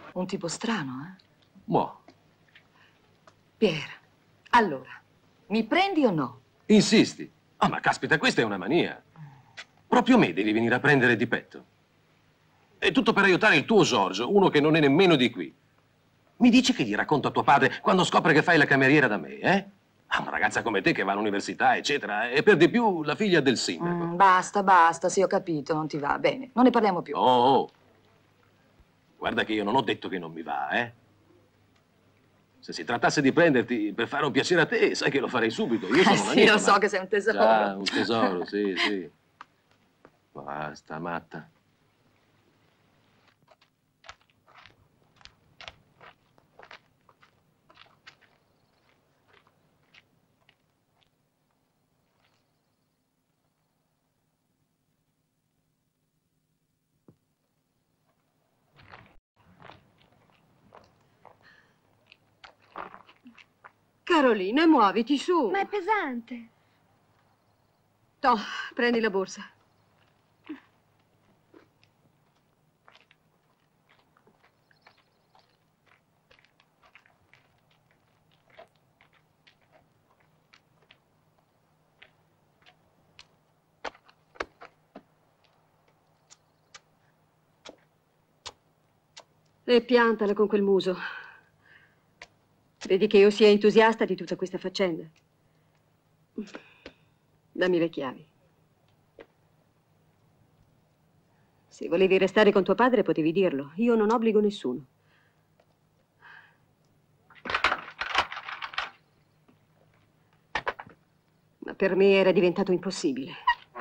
Un tipo strano, eh? Mo. Pier, allora, mi prendi o no? Insisti. Ah, ma caspita, questa è una mania. Proprio me devi venire a prendere di petto. È tutto per aiutare il tuo Giorgio, uno che non è nemmeno di qui. Mi dici che gli racconto a tuo padre quando scopre che fai la cameriera da me, eh? Ah, una ragazza come te che va all'università, eccetera, e per di più la figlia del sindaco. Basta, basta, sì, ho capito, non ti va. Bene, non ne parliamo più. Oh. Guarda che io non ho detto che non mi va, eh? Se si trattasse di prenderti per fare un piacere a te, sai che lo farei subito. Io sono una Sì, lo nipote, so ma... che sei un tesoro. Già, un tesoro, sì, sì. Basta, matta. Carolina, muoviti su. Ma è pesante. Toh, prendi la borsa. E piantala con quel muso. Vedi che io sia entusiasta di tutta questa faccenda. Dammi le chiavi. Se volevi restare con tuo padre, potevi dirlo. Io non obbligo nessuno. Ma per me era diventato impossibile.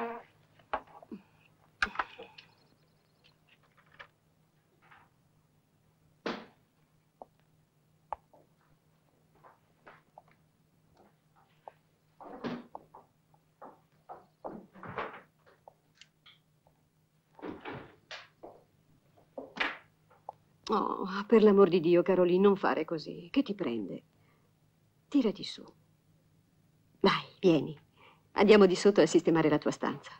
Oh, per l'amor di Dio, Caroline, non fare così. Che ti prende? Tirati su. Dai, vieni. Andiamo di sotto a sistemare la tua stanza.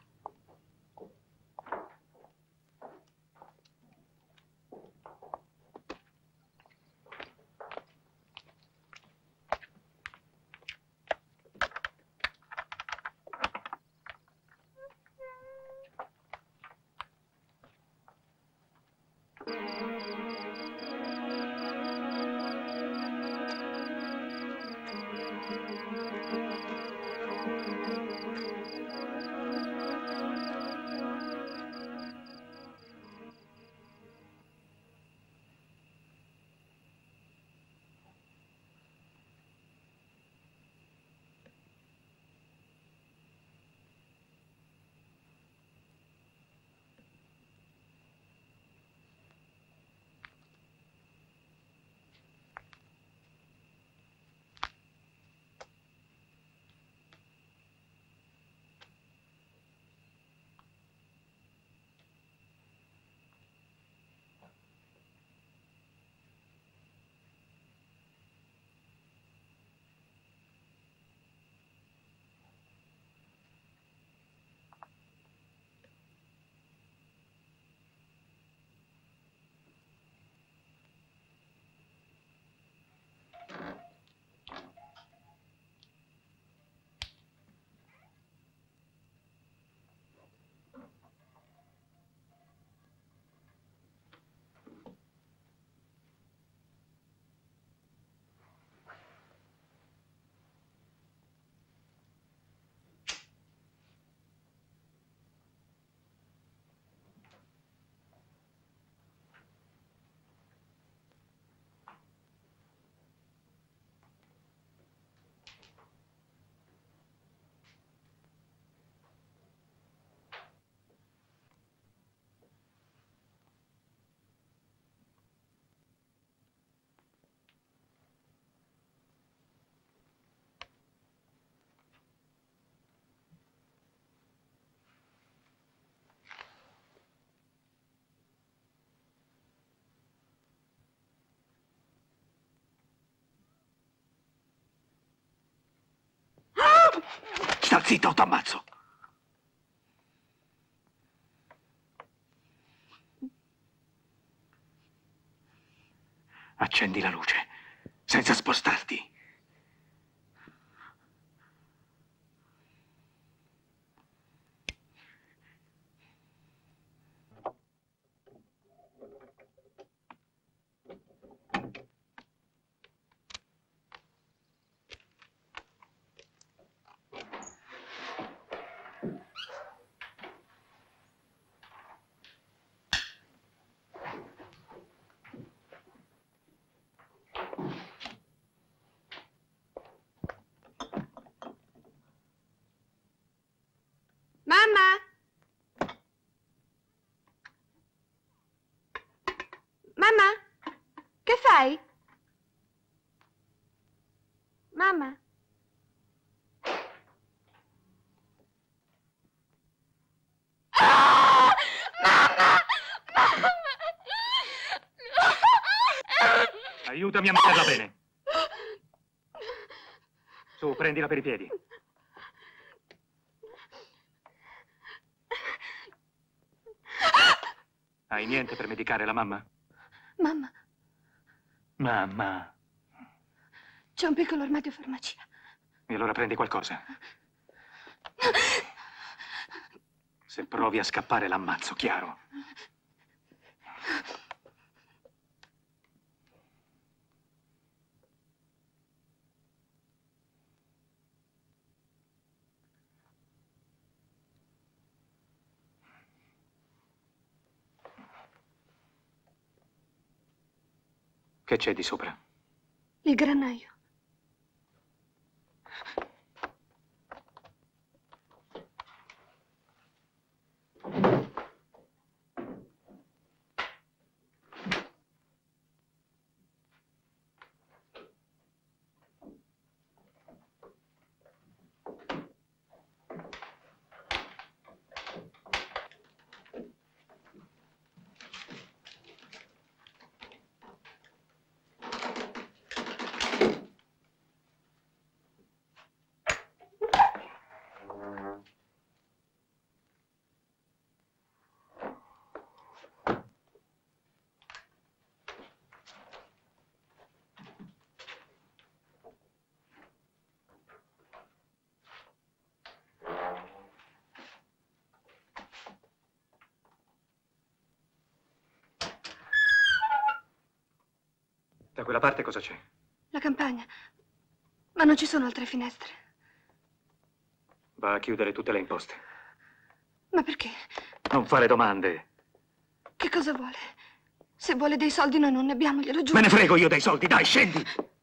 Sta zitto o t'ammazzo. Accendi la luce, senza spostarti. Mamma? Mamma? Che fai? Mamma? Ah! Mamma! Mamma! Aiutami a metterla bene. Su, prendila per i piedi. Hai niente per medicare la mamma? Mamma, Mamma. c'è un piccolo armadio farmacia. E allora prendi qualcosa. Se provi a scappare l'ammazzo, chiaro? Che c'è di sopra? Il granaio. Da quella parte cosa c'è? La campagna. Ma non ci sono altre finestre. Va a chiudere tutte le imposte. Ma perché? Non fare domande. Che cosa vuole? Se vuole dei soldi noi non ne abbiamo, glielo giuro. Me ne frego io dei soldi, dai, scendi!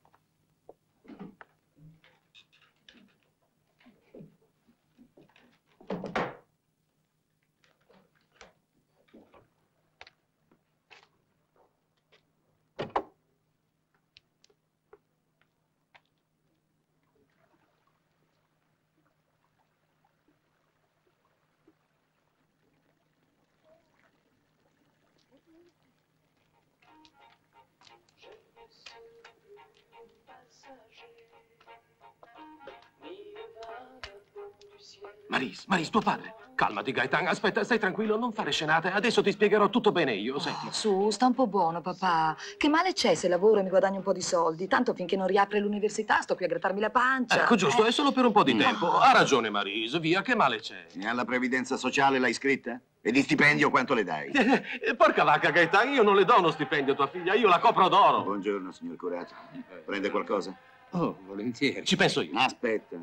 Maris, tuo padre. Calmati, Gaetan. Aspetta, stai tranquillo, non fare scenate. Adesso ti spiegherò tutto bene io, senti. Su, sta un po' buono, papà. Che male c'è se lavoro e mi guadagno un po' di soldi? Tanto finché non riapre l'università sto qui a grattarmi la pancia. Ecco, giusto, è solo per un po' di tempo. Ha ragione, Maris, via, che male c'è? E alla previdenza sociale l'hai iscritta? E di stipendio quanto le dai? Porca vacca, Gaetan, io non le do uno stipendio a tua figlia, io la copro d'oro. Buongiorno, signor curato. Prende qualcosa? Oh, volentieri. Ci penso io. Aspetta.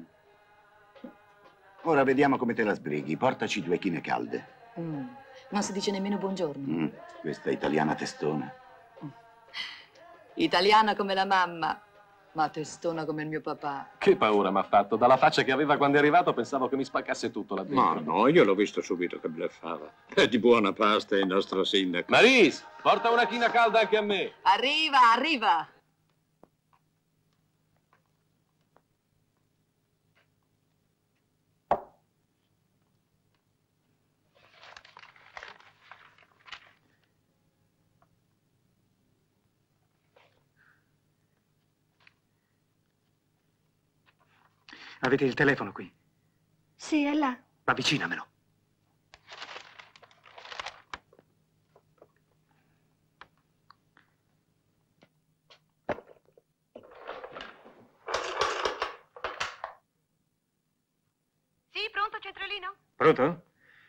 Ora vediamo come te la sbrighi. Portaci 2 chine calde. Non si dice nemmeno buongiorno. Questa italiana testona. Italiana come la mamma, ma testona come il mio papà. Che paura m'ha fatto. Dalla faccia che aveva quando è arrivato pensavo che mi spaccasse tutto là dentro. Ma no, io l'ho visto subito che bluffava. È di buona pasta il nostro sindaco. Maris, porta una china calda anche a me. Arriva, arriva! Avete il telefono qui? Sì, è là. Avvicinamelo. Pronto?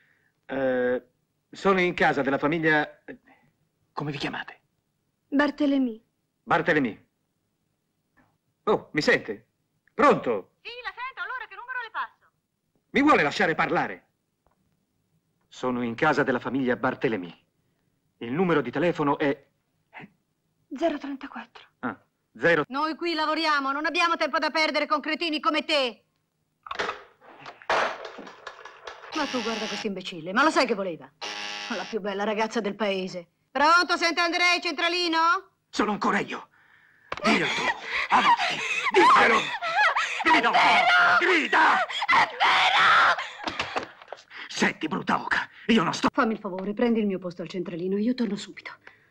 Sono in casa della famiglia... Come vi chiamate? Bartolomeo. Bartolomeo. Oh, mi sente? Pronto? Sì, la sento, allora che numero le passo? Mi vuole lasciare parlare? Sono in casa della famiglia Bartolomeo. Il numero di telefono è... 034. Ah, 0... Noi qui lavoriamo, non abbiamo tempo da perdere con cretini come te. Ma tu guarda questo imbecille, ma lo sai che voleva? La più bella ragazza del paese. Pronto, sente Andrei, centralino? Sono ancora io. Dillo tu. Avanti. Diglielo. Grida un po'. Grida. È vero! Senti, brutta oca. Io non sto... Fammi il favore, prendi il mio posto al centralino, io torno subito.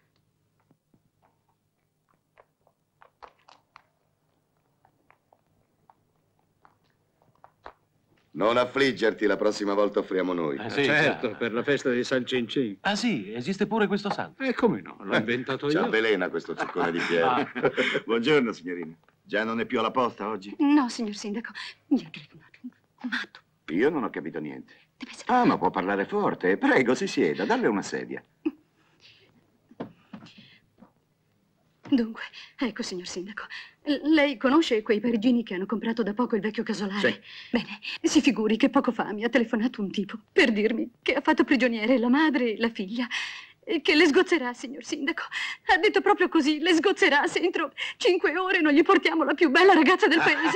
Non affliggerti, la prossima volta offriamo noi. Sì, certo, già. per la festa di San Cincin. Ah sì, esiste pure questo santo. E come no? L'ho inventato Ci io. avvelena questo zuccone di Piero. Buongiorno, signorina. Già non è più alla posta oggi? No, signor sindaco, mi ha telefonato un matto. Io non ho capito niente. Deve essere... Ah, ma può parlare forte. Prego, si sieda, dalle una sedia. Dunque, ecco, signor sindaco, lei conosce quei parigini che hanno comprato da poco il vecchio casolare? Sì. Bene, si figuri che poco fa mi ha telefonato un tipo per dirmi che ha fatto prigioniere la madre e la figlia e che le sgozzerà, signor sindaco. Ha detto proprio così, le sgozzerà se entro 5 ore non gli portiamo la più bella ragazza del paese.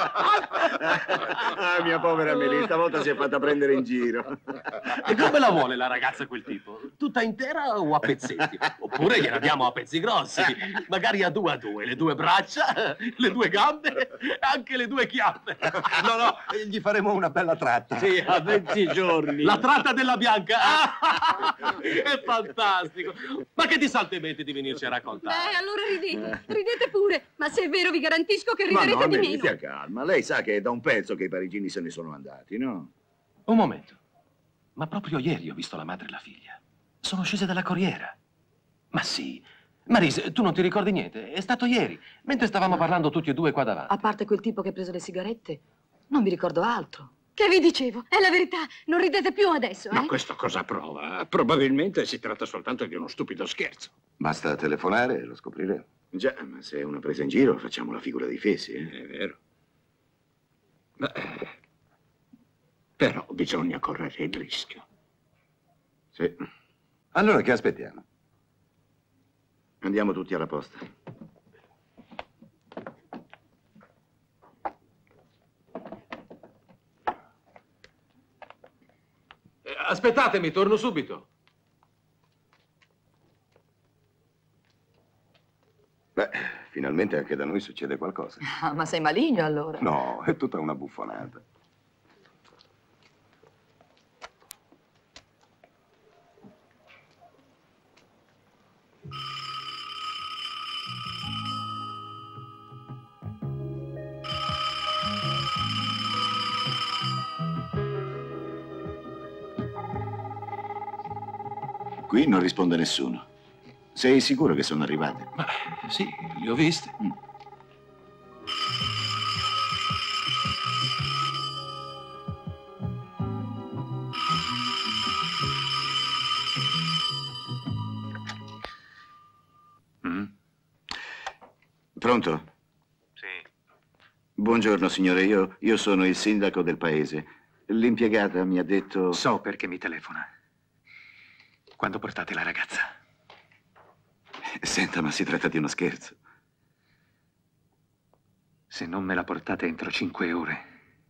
Ah, mia povera Melissa, stavolta si è fatta prendere in giro. E come la vuole la ragazza quel tipo? Tutta intera o a pezzetti? Oppure gliela diamo a pezzi grossi, magari a due, le 2 braccia, le 2 gambe e anche le 2 chiappe. No, gli faremo una bella tratta. Sì, a 20 giorni. La tratta della bianca. È fantastico. Ma che ti salta in mente di venirci a raccontare? Allora ridete pure, ma se è vero vi garantisco che Ma riderete no, di mi meno. stia calma. Lei sa che è da un pezzo che i parigini se ne sono andati, no? Un momento. Ma proprio ieri ho visto la madre e la figlia. Sono scese dalla corriera. Ma sì. Marise, tu non ti ricordi niente? È stato ieri, mentre stavamo parlando tutti e due qua davanti. A parte quel tipo che ha preso le sigarette, non mi ricordo altro. Che vi dicevo? È la verità, non ridete più adesso, Ma questo cosa prova? Probabilmente si tratta soltanto di uno stupido scherzo. Basta telefonare e lo scopriremo. Già, ma se è una presa in giro facciamo la figura dei fessi, eh? È vero. Beh, però bisogna correre il rischio. Sì. Allora che aspettiamo? Andiamo tutti alla posta. Aspettatemi, torno subito. Beh, finalmente anche da noi succede qualcosa. Ah, ma sei maligno allora? No, è tutta una buffonata. Qui non risponde nessuno. Sei sicuro che sono arrivate? Ma sì, li ho visti. Pronto? Sì. Buongiorno, signore. Io sono il sindaco del paese. L'impiegata mi ha detto... So perché mi telefona. Quando portate la ragazza? Senta, ma si tratta di uno scherzo. Se non me la portate entro 5 ore,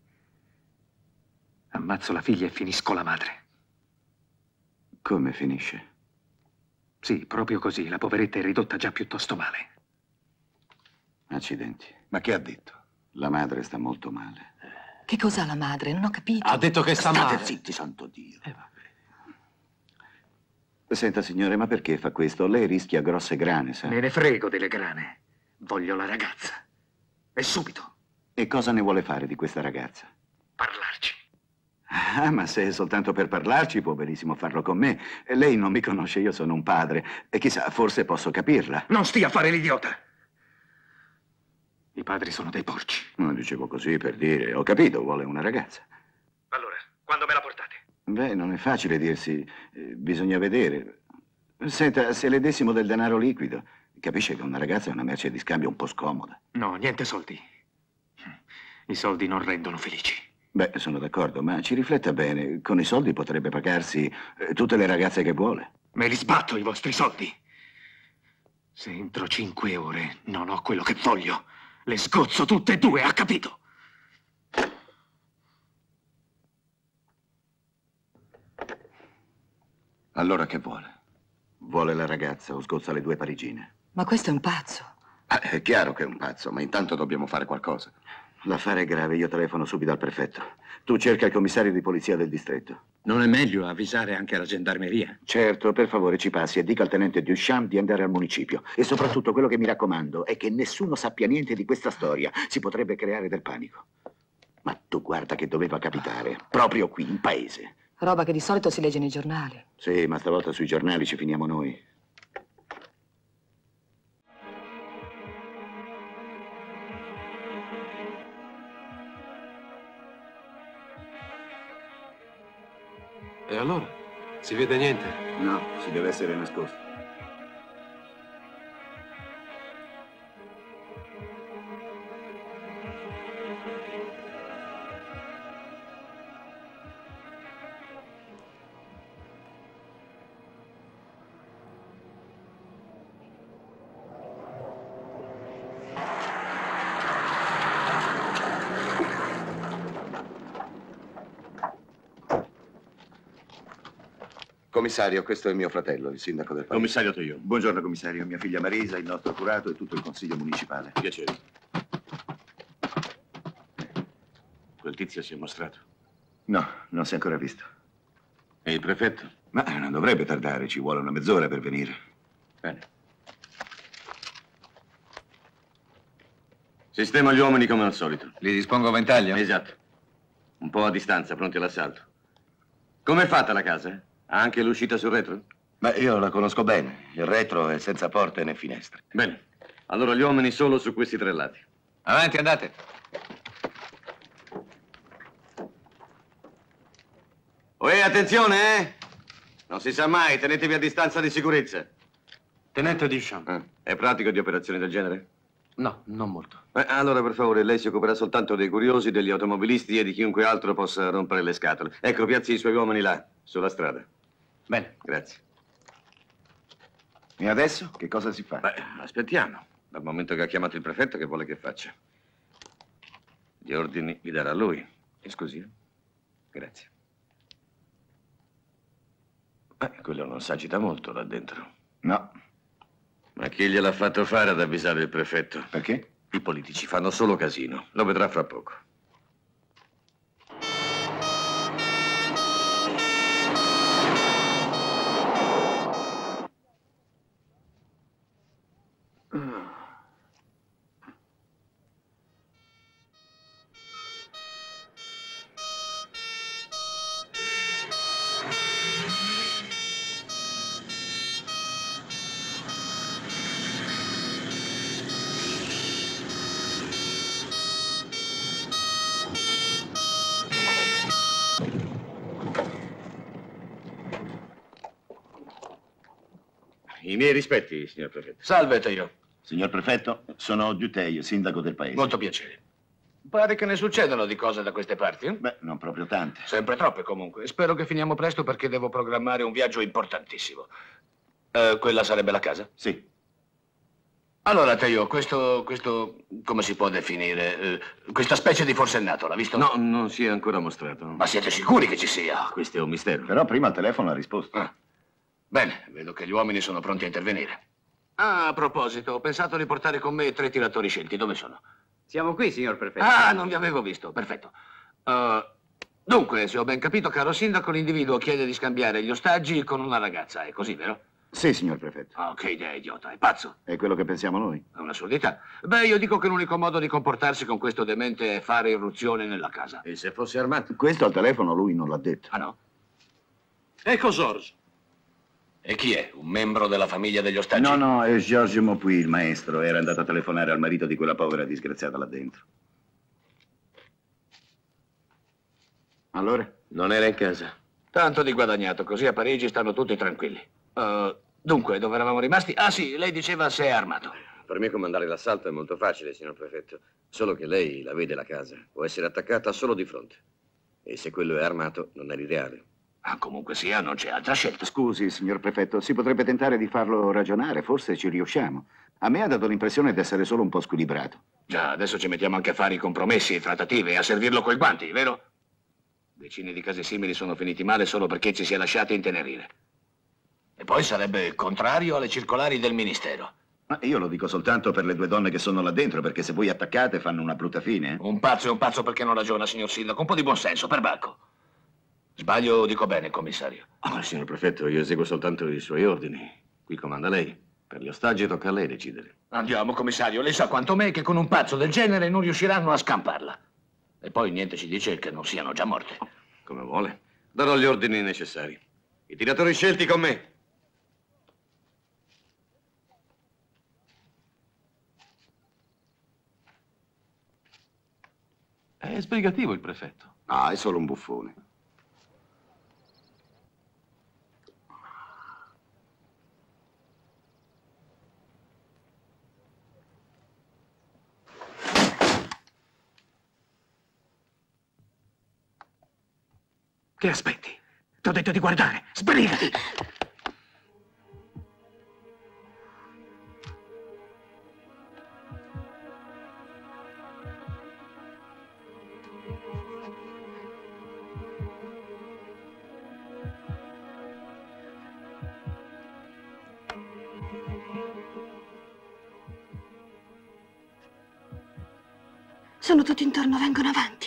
ammazzo la figlia e finisco la madre. Come finisce? Sì, proprio così. La poveretta è ridotta già piuttosto male. Accidenti. Ma che ha detto? La madre sta molto male. Che cos'ha la madre? Non ho capito. Ha detto che sta State male. zitti, santo Dio. Vabbè. Senta, signore, ma perché fa questo? Lei rischia grosse grane, sa? Me ne frego delle grane. Voglio la ragazza. E subito. E cosa ne vuole fare di questa ragazza? Parlarci. Ah, ma se è soltanto per parlarci, può benissimo farlo con me. Lei non mi conosce, io sono un padre. E chissà, forse posso capirla. Non stia a fare l'idiota. I padri sono dei porci. Non dicevo così per dire. Ho capito, vuole una ragazza. Allora, quando me la portate? Beh, non è facile dirsi. Bisogna vedere. Senta, se le dessimo del denaro liquido, capisce che una ragazza è una merce di scambio un po' scomoda. No, niente soldi. I soldi non rendono felici. Beh, sono d'accordo, ma ci rifletta bene. Con i soldi potrebbe pagarsi tutte le ragazze che vuole. Me li sbatto i vostri soldi. Se entro 5 ore non ho quello che voglio, le sgozzo tutte e due, ha capito? Allora che vuole? Vuole la ragazza o sgozza le due parigine? Ma questo è un pazzo. È chiaro che è un pazzo, ma intanto dobbiamo fare qualcosa. L'affare è grave, io telefono subito al prefetto. Tu cerca il commissario di polizia del distretto. Non è meglio avvisare anche la gendarmeria? Certo, per favore ci passi e dica al tenente Duchamp di andare al municipio. E soprattutto quello che mi raccomando è che nessuno sappia niente di questa storia. Si potrebbe creare del panico. Ma tu guarda che doveva capitare, proprio qui, in paese. Roba che di solito si legge nei giornali. Sì, ma stavolta sui giornali ci finiamo noi. E allora? Si vede niente? No, si deve essere nascosto. Commissario, questo è mio fratello, il sindaco del paese. Commissario Toio. Buongiorno, commissario. Mia figlia Marisa, il nostro curato e tutto il consiglio municipale. Piacere. Quel tizio si è mostrato. No, non si è ancora visto. E il prefetto? Ma non dovrebbe tardare, ci vuole una mezz'ora per venire. Bene. Sistema gli uomini come al solito. Li dispongo a ventaglio? Esatto. Un po' a distanza, pronti all'assalto. Com'è fatta la casa? Ha anche l'uscita sul retro? Ma io la conosco bene. Il retro è senza porte né finestre. Bene. Allora gli uomini solo su questi 3 lati. Avanti, andate. Attenzione, eh? Non si sa mai, tenetevi a distanza di sicurezza. Tenente Duchamp. È pratico di operazioni del genere? No, non molto. Allora, per favore, lei si occuperà soltanto dei curiosi, degli automobilisti e di chiunque altro possa rompere le scatole. Ecco, piazzi i suoi uomini là, sulla strada. Bene. Grazie. E adesso che cosa si fa? Beh, aspettiamo. Dal momento che ha chiamato il prefetto, che vuole che faccia? Gli ordini li darà lui. E scusi? Grazie. Quello non s'agita molto là dentro. No. Ma chi gliel'ha fatto fare ad avvisare il prefetto? Perché? I politici fanno solo casino. Lo vedrà fra poco. I miei rispetti, signor prefetto. Salve, Toio. Signor prefetto, sono Duteil, sindaco del paese. Molto piacere. Pare che ne succedano di cose da queste parti, eh? Beh, non proprio tante. Sempre troppe, comunque. Spero che finiamo presto perché devo programmare un viaggio importantissimo. Quella sarebbe la casa? Sì. Allora, Teo, questo, come si può definire? Questa specie di forsennato, l'ha visto? No, non si è ancora mostrato. Ma siete sicuri che ci sia? Questo è un mistero. Però prima al telefono ha risposto. Ah. Bene, vedo che gli uomini sono pronti a intervenire. Ah, a proposito, ho pensato di portare con me 3 tiratori scelti. Dove sono? Siamo qui, signor prefetto. Ah, non vi avevo visto. Perfetto. Dunque, se ho ben capito, caro sindaco, l'individuo chiede di scambiare gli ostaggi con una ragazza. È così, vero? Sì, signor prefetto. Oh, che idea idiota. È pazzo. È quello che pensiamo noi. È un'assurdità. Beh, io dico che l'unico modo di comportarsi con questo demente è fare irruzione nella casa. E se fosse armato? Questo al telefono lui non l'ha detto. Ah, no? Ecco George. E chi è? Un membro della famiglia degli ostaggi? No, no, è Georges Maupuy, il maestro. Era andato a telefonare al marito di quella povera disgraziata là dentro. Allora? Non era in casa. Tanto di guadagnato, così a Parigi stanno tutti tranquilli. Dunque, dove eravamo rimasti? Ah sì, lei diceva se è armato. Per me comandare l'assalto è molto facile, signor prefetto. Solo che lei la vede la casa. Può essere attaccata solo di fronte. E se quello è armato, non è l'ideale. Ah, comunque sia, non c'è altra scelta. Scusi, signor prefetto, si potrebbe tentare di farlo ragionare, forse ci riusciamo. A me ha dato l'impressione di essere solo un po' squilibrato. Già, adesso ci mettiamo anche a fare i compromessi e trattative e a servirlo coi guanti, vero? Decine di casi simili sono finiti male solo perché ci si è lasciati intenerire. E poi sarebbe contrario alle circolari del ministero. Ma io lo dico soltanto per le due donne che sono là dentro, perché se voi attaccate fanno una brutta fine. Un pazzo è un pazzo perché non ragiona, signor sindaco. Un po' di buonsenso, per Bacco. Sbaglio o dico bene, commissario? Signor prefetto, io eseguo soltanto i suoi ordini. Qui comanda lei. Per gli ostaggi tocca a lei decidere. Andiamo, commissario. Lei sa quanto me che con un pazzo del genere non riusciranno a scamparla. E poi niente ci dice che non siano già morte. Come vuole. Darò gli ordini necessari. I tiratori scelti con me. È sbrigativo il prefetto. Ah, è solo un buffone. Che aspetti? T'ho detto di guardare. Sbrigati! Sono tutti intorno, vengono avanti.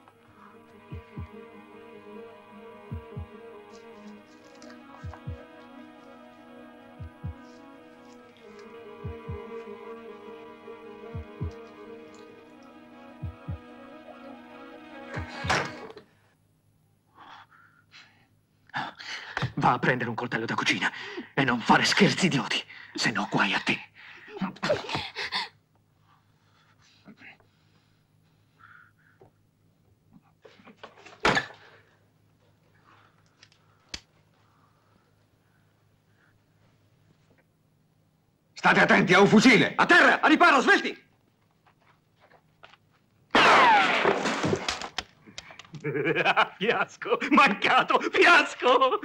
Va a prendere un coltello da cucina e non fare scherzi idioti, se no guai a te. State attenti, a un fucile! A terra, a riparo, svelti! Fiasco, mancato, fiasco!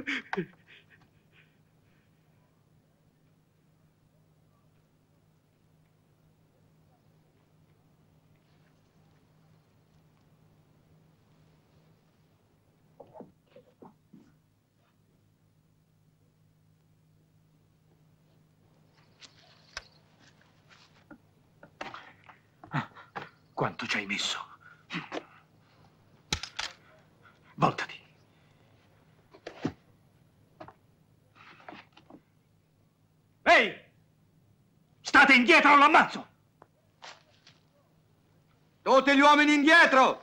Quanto ci hai messo? Voltati. Ehi! State indietro o l'ammazzo! Tutti gli uomini indietro!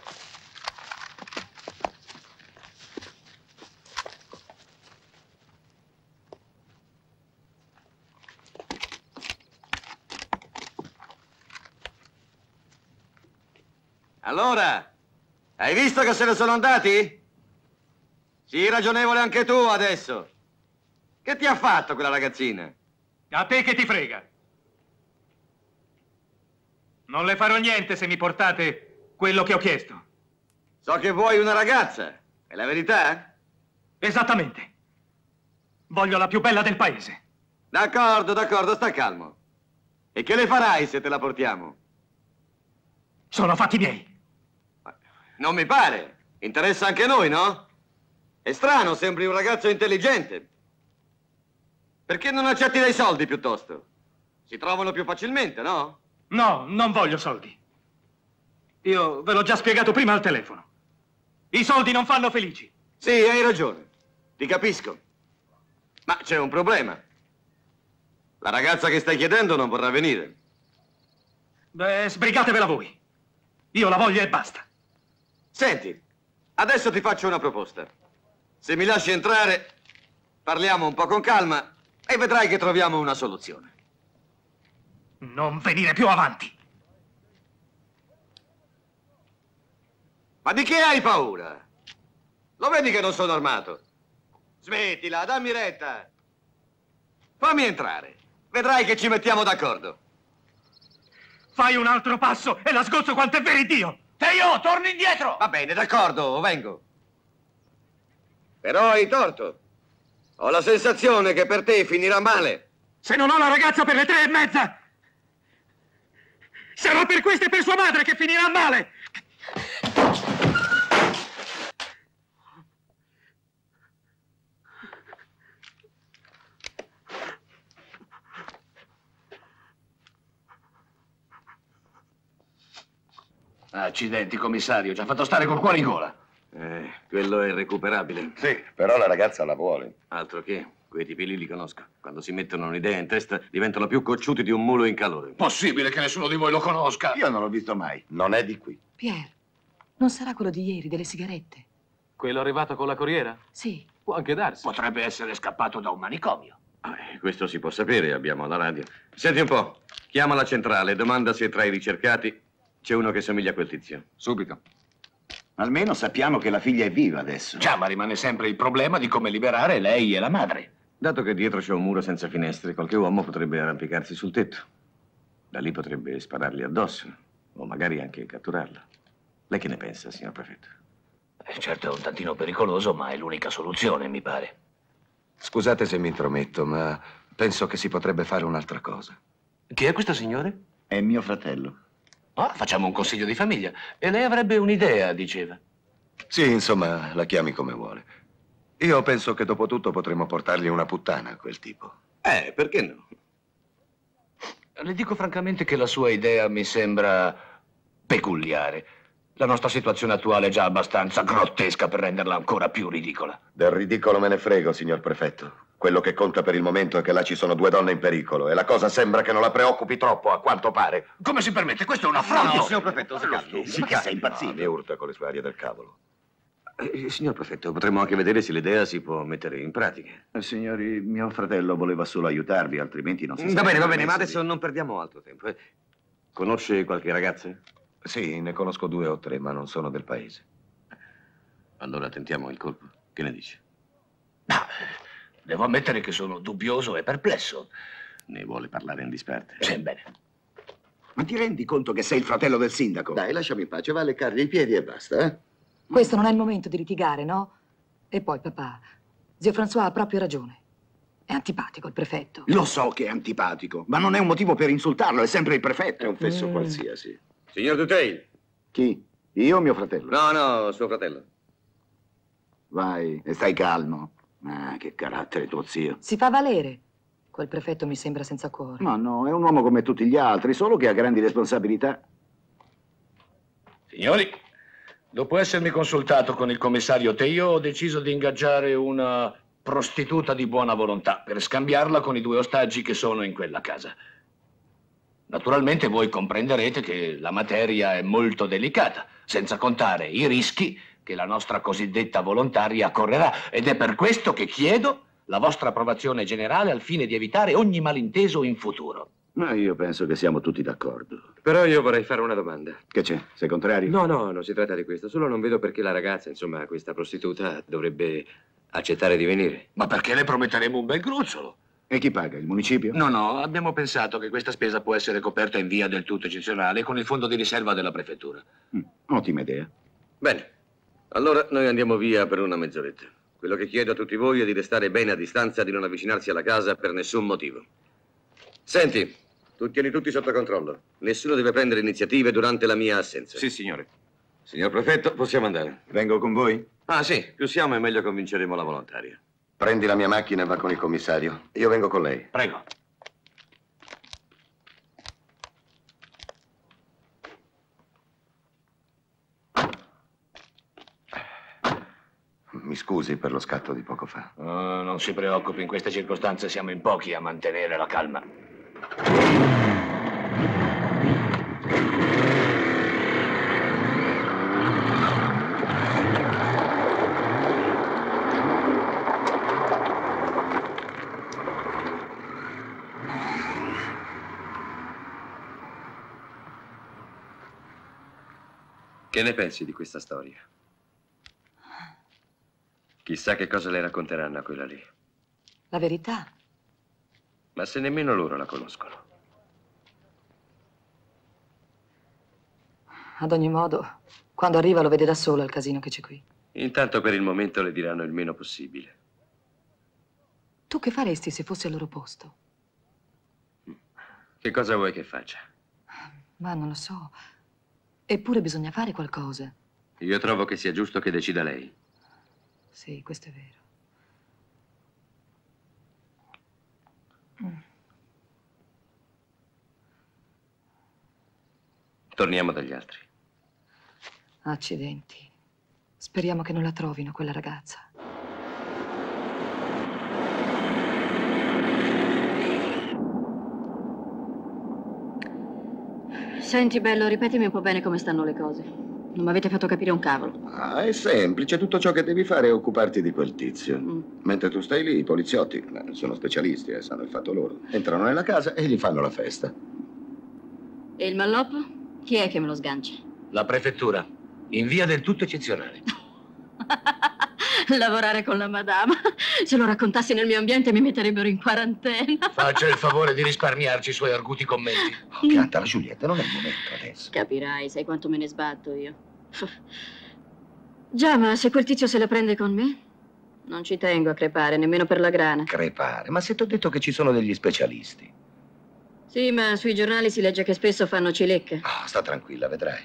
Allora, hai visto che se ne sono andati? Sii ragionevole anche tu adesso. Che ti ha fatto quella ragazzina? A te che ti frega? Non le farò niente se mi portate quello che ho chiesto. So che vuoi una ragazza. È la verità? Esattamente. Voglio la più bella del paese. D'accordo, d'accordo, sta calmo. E che le farai se te la portiamo? Sono fatti miei. Non mi pare. Interessa anche noi, no? È strano, sembri un ragazzo intelligente. Perché non accetti dei soldi piuttosto? Si trovano più facilmente, no? No, non voglio soldi. Io ve l'ho già spiegato prima al telefono. I soldi non fanno felici. Sì, hai ragione. Ti capisco. Ma c'è un problema. La ragazza che stai chiedendo non vorrà venire. Beh, sbrigatevela voi. Io la voglio e basta. Senti, adesso ti faccio una proposta. Se mi lasci entrare, parliamo un po' con calma e vedrai che troviamo una soluzione. Non venire più avanti. Ma di che hai paura? Lo vedi che non sono armato? Smettila, dammi retta. Fammi entrare. Vedrai che ci mettiamo d'accordo. Fai un altro passo e la sgozzo quanto è vero Dio! Teo, torni indietro! Va bene, d'accordo, vengo. Però hai torto. Ho la sensazione che per te finirà male. Se non ho la ragazza per le 3:30, sarà per questo e per sua madre che finirà male! Accidenti, commissario, ci ha fatto stare col cuore in gola. Quello è irrecuperabile. Sì, però la ragazza la vuole. Altro che, quei tipi lì li conosco. Quando si mettono un'idea in testa diventano più cocciuti di un mulo in calore. Possibile che nessuno di voi lo conosca? Io non l'ho visto mai. Non è di qui. Pier, non sarà quello di ieri, delle sigarette? Quello arrivato con la corriera? Sì. Può anche darsi. Potrebbe essere scappato da un manicomio. Questo si può sapere, abbiamo la radio. Senti un po', chiama la centrale, domanda se tra i ricercati c'è uno che somiglia a quel tizio. Subito. Almeno sappiamo che la figlia è viva adesso. Già, ma rimane sempre il problema di come liberare lei e la madre. Dato che dietro c'è un muro senza finestre, qualche uomo potrebbe arrampicarsi sul tetto. Da lì potrebbe sparargli addosso, o magari anche catturarla. Lei che ne pensa, signor prefetto? Certo, è un tantino pericoloso, ma è l'unica soluzione, mi pare. Scusate se mi intrometto, ma penso che si potrebbe fare un'altra cosa. Chi è questo signore? È mio fratello. Ah, facciamo un consiglio di famiglia. E lei avrebbe un'idea, diceva. Sì, insomma, la chiami come vuole. Io penso che dopo tutto potremmo portargli una puttana a quel tipo. Perché no? Le dico francamente che la sua idea mi sembra peculiare. La nostra situazione attuale è già abbastanza grottesca per renderla ancora più ridicola. Del ridicolo me ne frego, signor prefetto. Quello che conta per il momento è che là ci sono 2 donne in pericolo e la cosa sembra che non la preoccupi troppo, a quanto pare. Come si permette? Questo è un affronto! No, signor prefetto, si calmi. Sì, che sei impazzito. Mi urta con le sue arie del cavolo. Signor prefetto, potremmo anche vedere se l'idea si può mettere in pratica. Signori, mio fratello voleva solo aiutarvi, altrimenti non si Va bene, ma permesso adesso non perdiamo altro tempo. Conosce qualche ragazza? Sì, ne conosco 2 o 3, ma non sono del paese. Allora tentiamo il colpo. Che ne dice? Devo ammettere che sono dubbioso e perplesso. Ne vuole parlare in disparte? Sì, bene. Ma ti rendi conto che sei il fratello del sindaco? Dai, lasciami in pace, va a leccargli i piedi e basta, eh? Questo non è il momento di litigare, no? E poi, papà, zio François ha proprio ragione. È antipatico il prefetto. Lo so che è antipatico, ma non è un motivo per insultarlo, è sempre il prefetto. È un fesso qualsiasi. Signor Dutheil. Chi? Io o mio fratello? No, suo fratello. Vai, e stai calmo. Ah, che carattere tuo zio. Si fa valere. Quel prefetto mi sembra senza cuore. Ma no, è un uomo come tutti gli altri, solo che ha grandi responsabilità. Signori, dopo essermi consultato con il commissario Teo, ho deciso di ingaggiare una prostituta di buona volontà per scambiarla con i 2 ostaggi che sono in quella casa. Naturalmente voi comprenderete che la materia è molto delicata, senza contare i rischi che la nostra cosiddetta volontaria correrà, ed è per questo che chiedo la vostra approvazione generale al fine di evitare ogni malinteso in futuro. Ma io penso che siamo tutti d'accordo. Però io vorrei fare una domanda. Che c'è? Sei contrario? No, non si tratta di questo. Solo non vedo perché la ragazza, insomma, questa prostituta, dovrebbe accettare di venire. Ma perché le prometteremo un bel gruzzolo? E chi paga? Il municipio? No, abbiamo pensato che questa spesa può essere coperta in via del tutto eccezionale con il fondo di riserva della prefettura. Ottima idea. Bene. Allora noi andiamo via per una mezz'oretta. Quello che chiedo a tutti voi è di restare bene a distanza, di non avvicinarsi alla casa per nessun motivo. Senti, tu tieni tutti sotto controllo. Nessuno deve prendere iniziative durante la mia assenza. Sì, signore. Signor prefetto, possiamo andare. Vengo con voi? Ah, sì. Più siamo e meglio convinceremo la volontaria. Prendi la mia macchina e va con il commissario. Io vengo con lei. Prego. Mi scusi per lo scatto di poco fa. Non si preoccupi, in queste circostanze siamo in pochi a mantenere la calma. Che ne pensi di questa storia? Chissà che cosa le racconteranno a quella lì. La verità. Ma se nemmeno loro la conoscono. Ad ogni modo, quando arriva lo vede da solo il casino che c'è qui. Intanto per il momento le diranno il meno possibile. Tu che faresti se fossi al loro posto? Che cosa vuoi che faccia? Ma non lo so. Eppure bisogna fare qualcosa. Io trovo che sia giusto che decida lei. Sì, questo è vero. Torniamo dagli altri. Accidenti. Speriamo che non la trovino, quella ragazza. Senti, bello, ripetimi un po' bene come stanno le cose. Non mi avete fatto capire un cavolo. Ah, è semplice. Tutto ciò che devi fare è occuparti di quel tizio. Mentre tu stai lì, i poliziotti sono specialisti e sanno il fatto loro. Entrano nella casa e gli fanno la festa. E il malloppo? Chi è che me lo sgancia? La prefettura, in via del tutto eccezionale. Lavorare con la madama. Se lo raccontassi nel mio ambiente mi metterebbero in quarantena. Faccia il favore di risparmiarci i suoi arguti commenti. Oh, piantala, Giulietta, non è il momento adesso. Capirai, sai quanto me ne sbatto io. Già, ma se quel tizio se la prende con me, non ci tengo a crepare, nemmeno per la grana. Crepare? Ma se ti ho detto che ci sono degli specialisti. Sì, ma sui giornali si legge che spesso fanno cilecche. Oh, sta tranquilla, vedrai.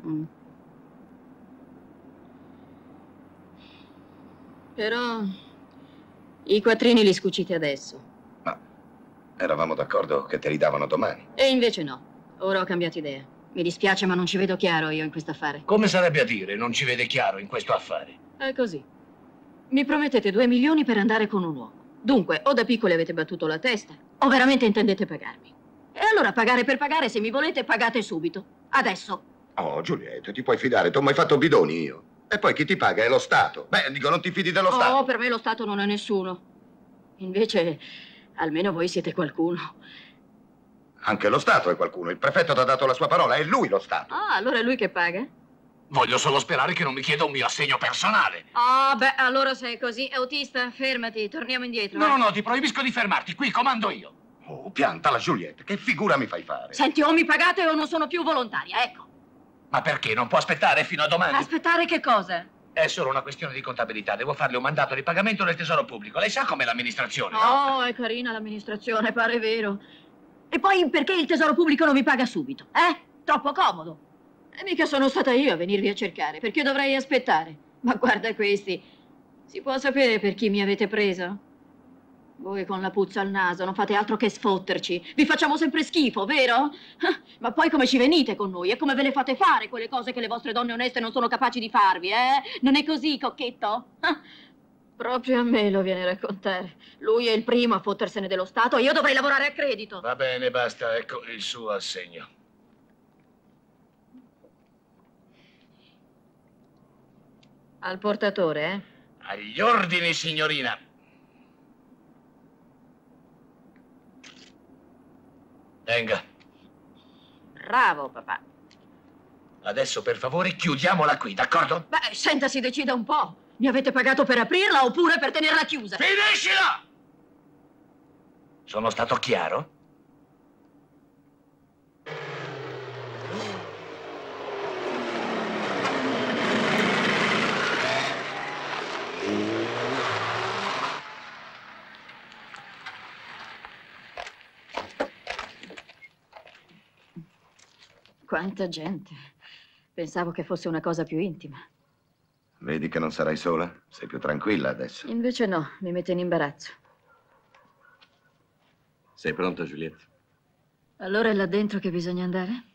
Però i quattrini li scucite adesso. Ma eravamo d'accordo che te li davano domani. E invece no. Ora ho cambiato idea. Mi dispiace, ma non ci vedo chiaro io in questo affare. Come sarebbe a dire, non ci vede chiaro in questo affare? È così. Mi promettete 2 milioni per andare con un uomo. Dunque, o da piccoli avete battuto la testa, o veramente intendete pagarmi. E allora pagare per pagare, se mi volete, pagate subito. Adesso. Oh, Giulietta, ti puoi fidare, ti ho mai fatto bidoni io. E poi chi ti paga è lo Stato. Beh, dico, non ti fidi dello Stato? Oh, per me lo Stato non è nessuno. Invece, almeno voi siete qualcuno. Anche lo Stato è qualcuno. Il prefetto ti ha dato la sua parola, è lui lo Stato. Ah, allora è lui che paga? Voglio solo sperare che non mi chieda un mio assegno personale. Ah, beh, allora se è così, autista, fermati, torniamo indietro. No, ti proibisco di fermarti, qui comando io. Oh, piantala, Giulietta, che figura mi fai fare? Senti, o mi pagate o non sono più volontaria, ecco. Ma perché? Non può aspettare fino a domani? Aspettare che cosa? È solo una questione di contabilità. Devo farle un mandato di pagamento del tesoro pubblico. Lei sa com'è l'amministrazione, no? Oh, è carina l'amministrazione, pare vero. E poi perché il tesoro pubblico non mi paga subito, eh? Troppo comodo. E mica sono stata io a venirvi a cercare, perché dovrei aspettare. Ma guarda questi. Si può sapere per chi mi avete preso? Voi con la puzza al naso non fate altro che sfotterci. Vi facciamo sempre schifo, vero? Ma poi come ci venite con noi? E come ve le fate fare quelle cose che le vostre donne oneste non sono capaci di farvi, eh? Non è così, cocchetto? Proprio a me lo viene a raccontare. Lui è il primo a fottersene dello Stato e io dovrei lavorare a credito. Va bene, basta. Ecco il suo assegno. Al portatore, eh? Agli ordini, signorina. Venga. Bravo, papà. Adesso, per favore, chiudiamola qui, d'accordo? Beh, senta, si decida un po'. Mi avete pagato per aprirla oppure per tenerla chiusa? Finiscila! Sono stato chiaro? Quanta gente. Pensavo che fosse una cosa più intima. Vedi che non sarai sola? Sei più tranquilla adesso. Invece no, mi mette in imbarazzo. Sei pronta, Giulietta? Allora è là dentro che bisogna andare?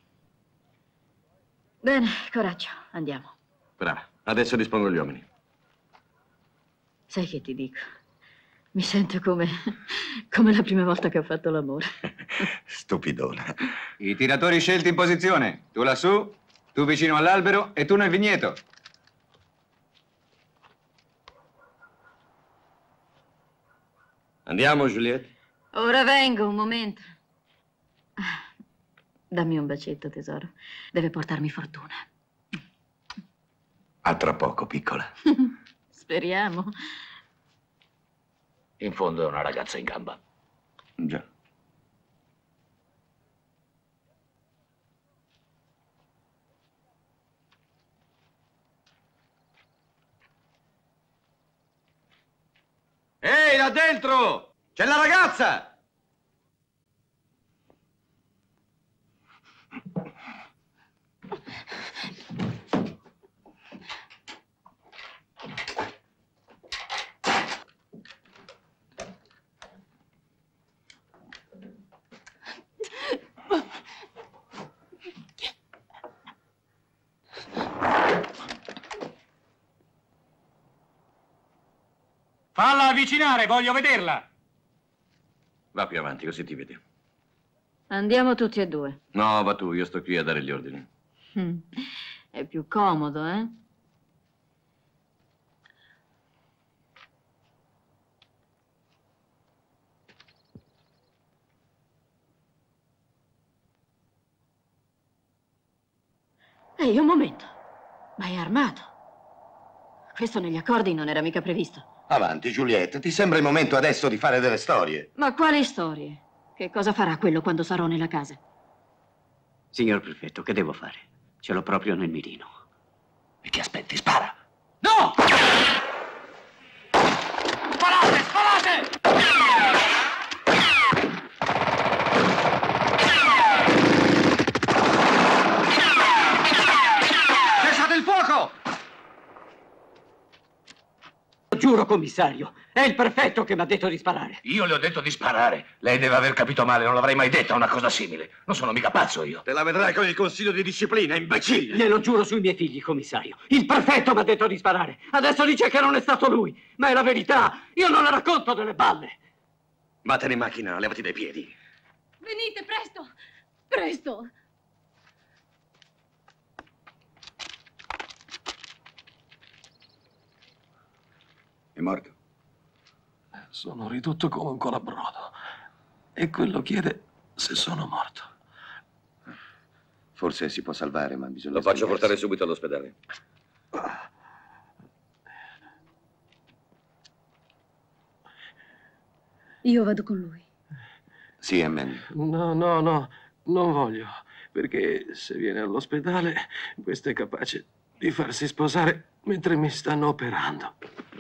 Bene, coraggio, andiamo. Brava. Adesso dispongo gli uomini. Sai che ti dico? Mi sento come la prima volta che ho fatto l'amore. Stupidona. I tiratori scelti in posizione. Tu lassù, tu vicino all'albero e tu nel vigneto. Andiamo, Giulietta. Ora vengo, un momento. Dammi un bacetto, tesoro. Deve portarmi fortuna. A tra poco, piccola. Speriamo. In fondo è una ragazza in gamba. Già. Ehi, là dentro! C'è la ragazza! Falla avvicinare, voglio vederla. Va più avanti, così ti vedi. Andiamo tutti e due. No, va tu, io sto qui a dare gli ordini. È più comodo, eh? Ehi, un momento. Ma è armato. Questo negli accordi non era mica previsto. Avanti, Juliette, ti sembra il momento adesso di fare delle storie? Ma quali storie? Che cosa farà quello quando sarò nella casa? Signor prefetto, che devo fare? Ce l'ho proprio nel mirino. E che aspetti? Spara! No! Sparate, sparate! Cessate il fuoco! Giuro, commissario, è il prefetto che mi ha detto di sparare. Io le ho detto di sparare. Lei deve aver capito male, non l'avrei mai detta una cosa simile. Non sono mica pazzo io. Te la vedrai con il consiglio di disciplina, imbecille! Glielo giuro sui miei figli, commissario. Il prefetto mi ha detto di sparare. Adesso dice che non è stato lui. Ma è la verità. Io non le racconto delle balle. Vattene in macchina, levati dai piedi. Venite, presto! Presto! È morto? Sono ridotto come un colabrodo. E quello chiede se sono morto. Forse si può salvare, ma bisogna... Lo faccio sbrigarsi. portare subito all'ospedale. Io vado con lui. Sì, è meglio. No, non voglio. Perché se viene all'ospedale, questo è capace di farsi sposare mentre mi stanno operando.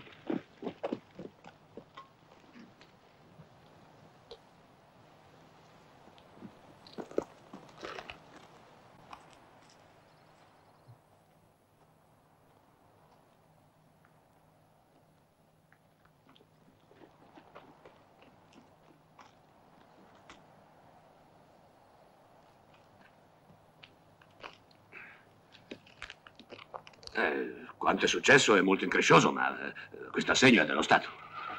Quanto è successo è molto increscioso, ma questo assegno è dello Stato.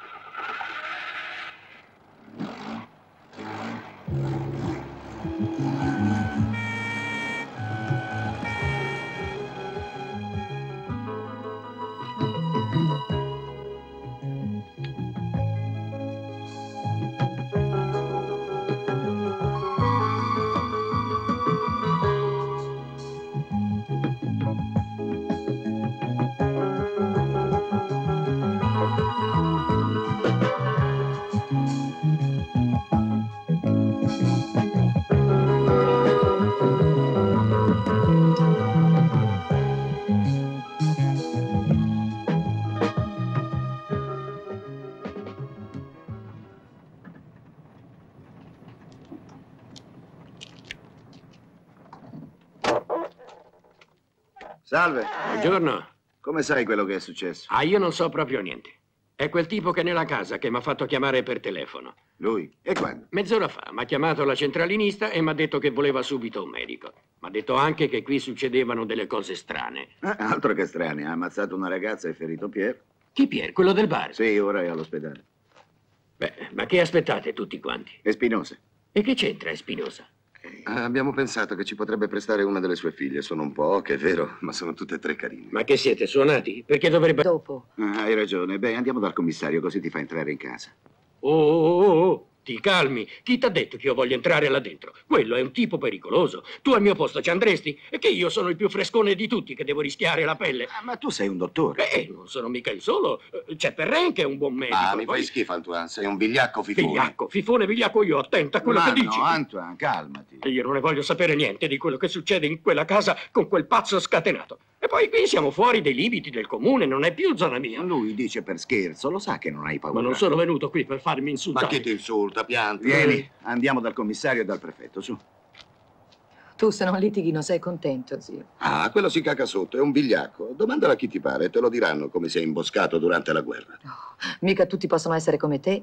Salve. Buongiorno. Come sai quello che è successo? Ah, io non so proprio niente. È quel tipo che è nella casa che mi ha fatto chiamare per telefono. Lui? E quando? Mezz'ora fa mi ha chiamato la centralinista e mi ha detto che voleva subito un medico. Mi ha detto anche che qui succedevano delle cose strane. Altro che strane. Ha ammazzato una ragazza e ferito Pier. Chi Pier? Quello del bar? Sì, ora è all'ospedale. Beh, ma che aspettate tutti quanti? Espinosa. E che c'entra Espinosa? Abbiamo pensato che ci potrebbe prestare una delle sue figlie. Sono un po' ocche, è vero, ma sono tutte e tre carine. Ma che siete, suonati? Perché dovrebbe... Dopo. Hai ragione. Beh, andiamo dal commissario, così ti fa entrare in casa. Oh. Ti calmi. Chi t'ha detto che io voglio entrare là dentro? Quello è un tipo pericoloso. Tu al mio posto ci andresti? E che io sono il più frescone di tutti che devo rischiare la pelle. Ma tu sei un dottore. Non sono mica il solo. C'è Perrin che è un buon medico. Ah, mi fai schifo, Antoine. Sei un vigliacco fifone. Vigliacco, fifone, vigliacco io. Attenta a quello che dici. No, Antoine, calmati. Io non ne voglio sapere niente di quello che succede in quella casa con quel pazzo scatenato. E poi qui siamo fuori dei limiti del comune, non è più zona mia. Lui dice per scherzo, lo sa che non hai paura. Ma non sono venuto qui per farmi insultare. Ma chi ti insulta, pianti? Vieni, andiamo dal commissario e dal prefetto, su. Tu se non litighi non sei contento, zio. Ah, quello si caca sotto, è un vigliacco. Domandala a chi ti pare, te lo diranno come sei imboscato durante la guerra. Mica tutti possono essere come te.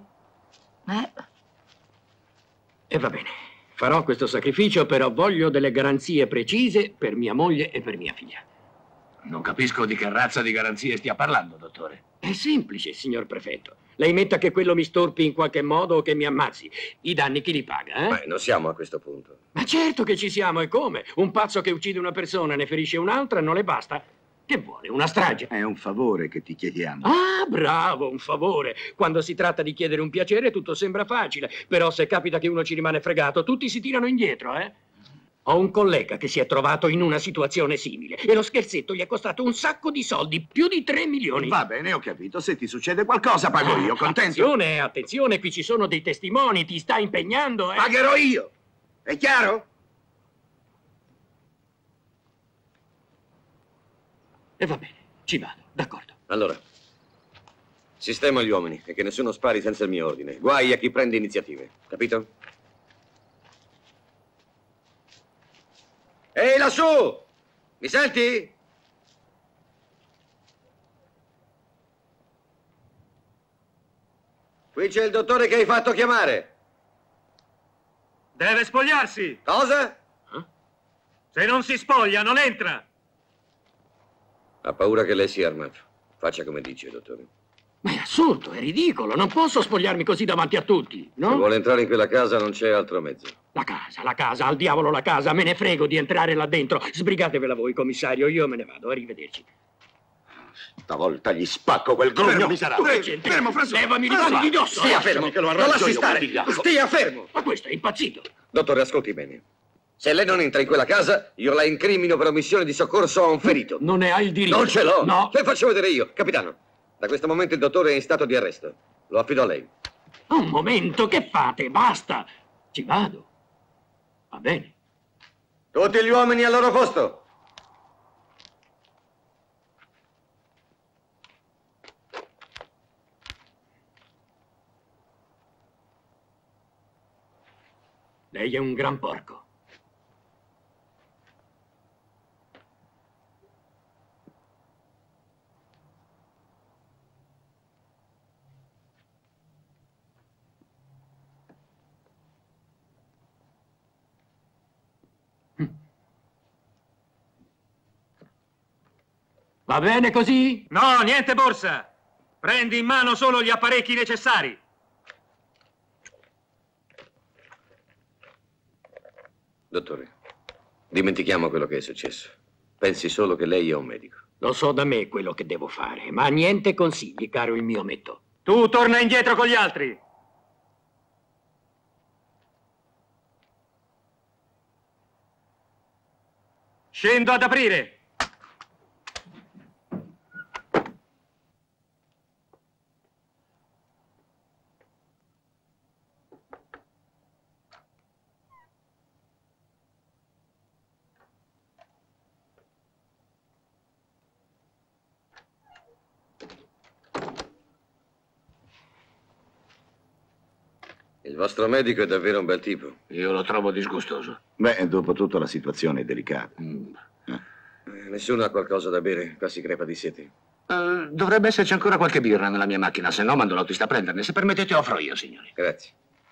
E va bene. Farò questo sacrificio, però voglio delle garanzie precise per mia moglie e per mia figlia. Non capisco di che razza di garanzie stia parlando, dottore. È semplice, signor prefetto. Lei metta che quello mi storpi in qualche modo o che mi ammazzi. I danni chi li paga, eh? Beh, non siamo a questo punto. Ma certo che ci siamo, e come? Un pazzo che uccide una persona e ne ferisce un'altra non le basta? Che vuole, una strage? È un favore che ti chiediamo. Ah, bravo, un favore. Quando si tratta di chiedere un piacere tutto sembra facile, però se capita che uno ci rimane fregato, tutti si tirano indietro, eh? Ho un collega che si è trovato in una situazione simile e lo scherzetto gli è costato un sacco di soldi, più di 3 milioni. Va bene, ho capito. Se ti succede qualcosa pago io, contento? Attenzione, attenzione, qui ci sono dei testimoni, ti sta impegnando, eh? Pagherò io. È chiaro? E va bene, ci vado, d'accordo. Allora, sistema gli uomini e che nessuno spari senza il mio ordine. Guai a chi prende iniziative, capito? Ehi, lassù! Mi senti? Qui c'è il dottore che hai fatto chiamare. Deve spogliarsi. Cosa? Se non si spoglia, non entra. Ha paura che lei sia armato. Faccia come dice, dottore. Ma è assurdo, è ridicolo, non posso spogliarmi così davanti a tutti, no? Se vuole entrare in quella casa non c'è altro mezzo. La casa, al diavolo la casa, me ne frego di entrare là dentro. Sbrigatevela voi, commissario, io me ne vado, arrivederci. Stavolta gli spacco quel grugno miserabile. Fermo, François. Levami le mani di dosso. Stia fermo, che lo non arranggio lasci io, stare. quel vigliacco. Stia fermo. Ma questo è impazzito. Dottore, ascolti bene. Se lei non entra in quella casa, io la incrimino per omissione di soccorso a un ferito. Non ne hai il diritto. Non ce l'ho. No. Le faccio vedere io, capitano. Da questo momento il dottore è in stato di arresto. Lo affido a lei. Un momento, che fate? Basta. Ci vado. Va bene. Tutti gli uomini al loro posto. Lei è un gran porco. Va bene così? No, niente borsa. Prendi in mano solo gli apparecchi necessari. Dottore, dimentichiamo quello che è successo. Pensi solo che lei è un medico. Lo so da me quello che devo fare, ma niente consigli, caro il mio ometto. Tu torna indietro con gli altri. Scendo ad aprire. Il vostro medico è davvero un bel tipo. Io lo trovo disgustoso. Beh, dopo tutto la situazione è delicata. Nessuno ha qualcosa da bere, qua si crepa di sete. Dovrebbe esserci ancora qualche birra nella mia macchina, se no mando l'autista a prenderne. Se permettete offro io, signori. Grazie.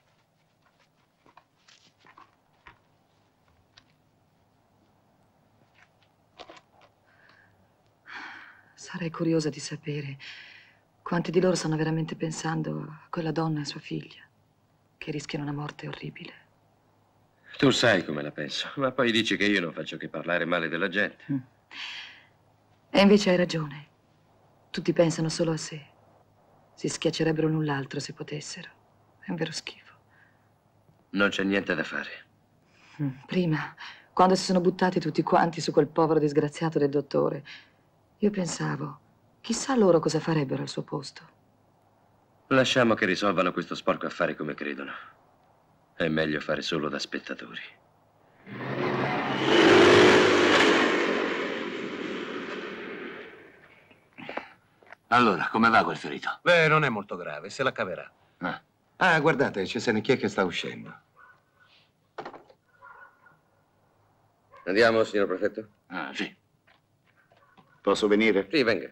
Sarei curiosa di sapere quanti di loro stanno veramente pensando a quella donna e a sua figlia, che rischiano una morte orribile. Tu sai come la penso, ma poi dici che io non faccio che parlare male della gente. E invece hai ragione. Tutti pensano solo a sé. Si schiaccerebbero l'un l'altro se potessero. È un vero schifo. Non c'è niente da fare. Prima, quando si sono buttati tutti quanti su quel povero disgraziato del dottore, io pensavo, chissà loro cosa farebbero al suo posto. Lasciamo che risolvano questo sporco affare come credono. È meglio fare solo da spettatori. Allora, come va quel ferito? Beh, non è molto grave, se la caverà. Ah, guardate, c'è Senecchia che sta uscendo. Andiamo, signor prefetto? Ah, sì. Posso venire? Sì, venga.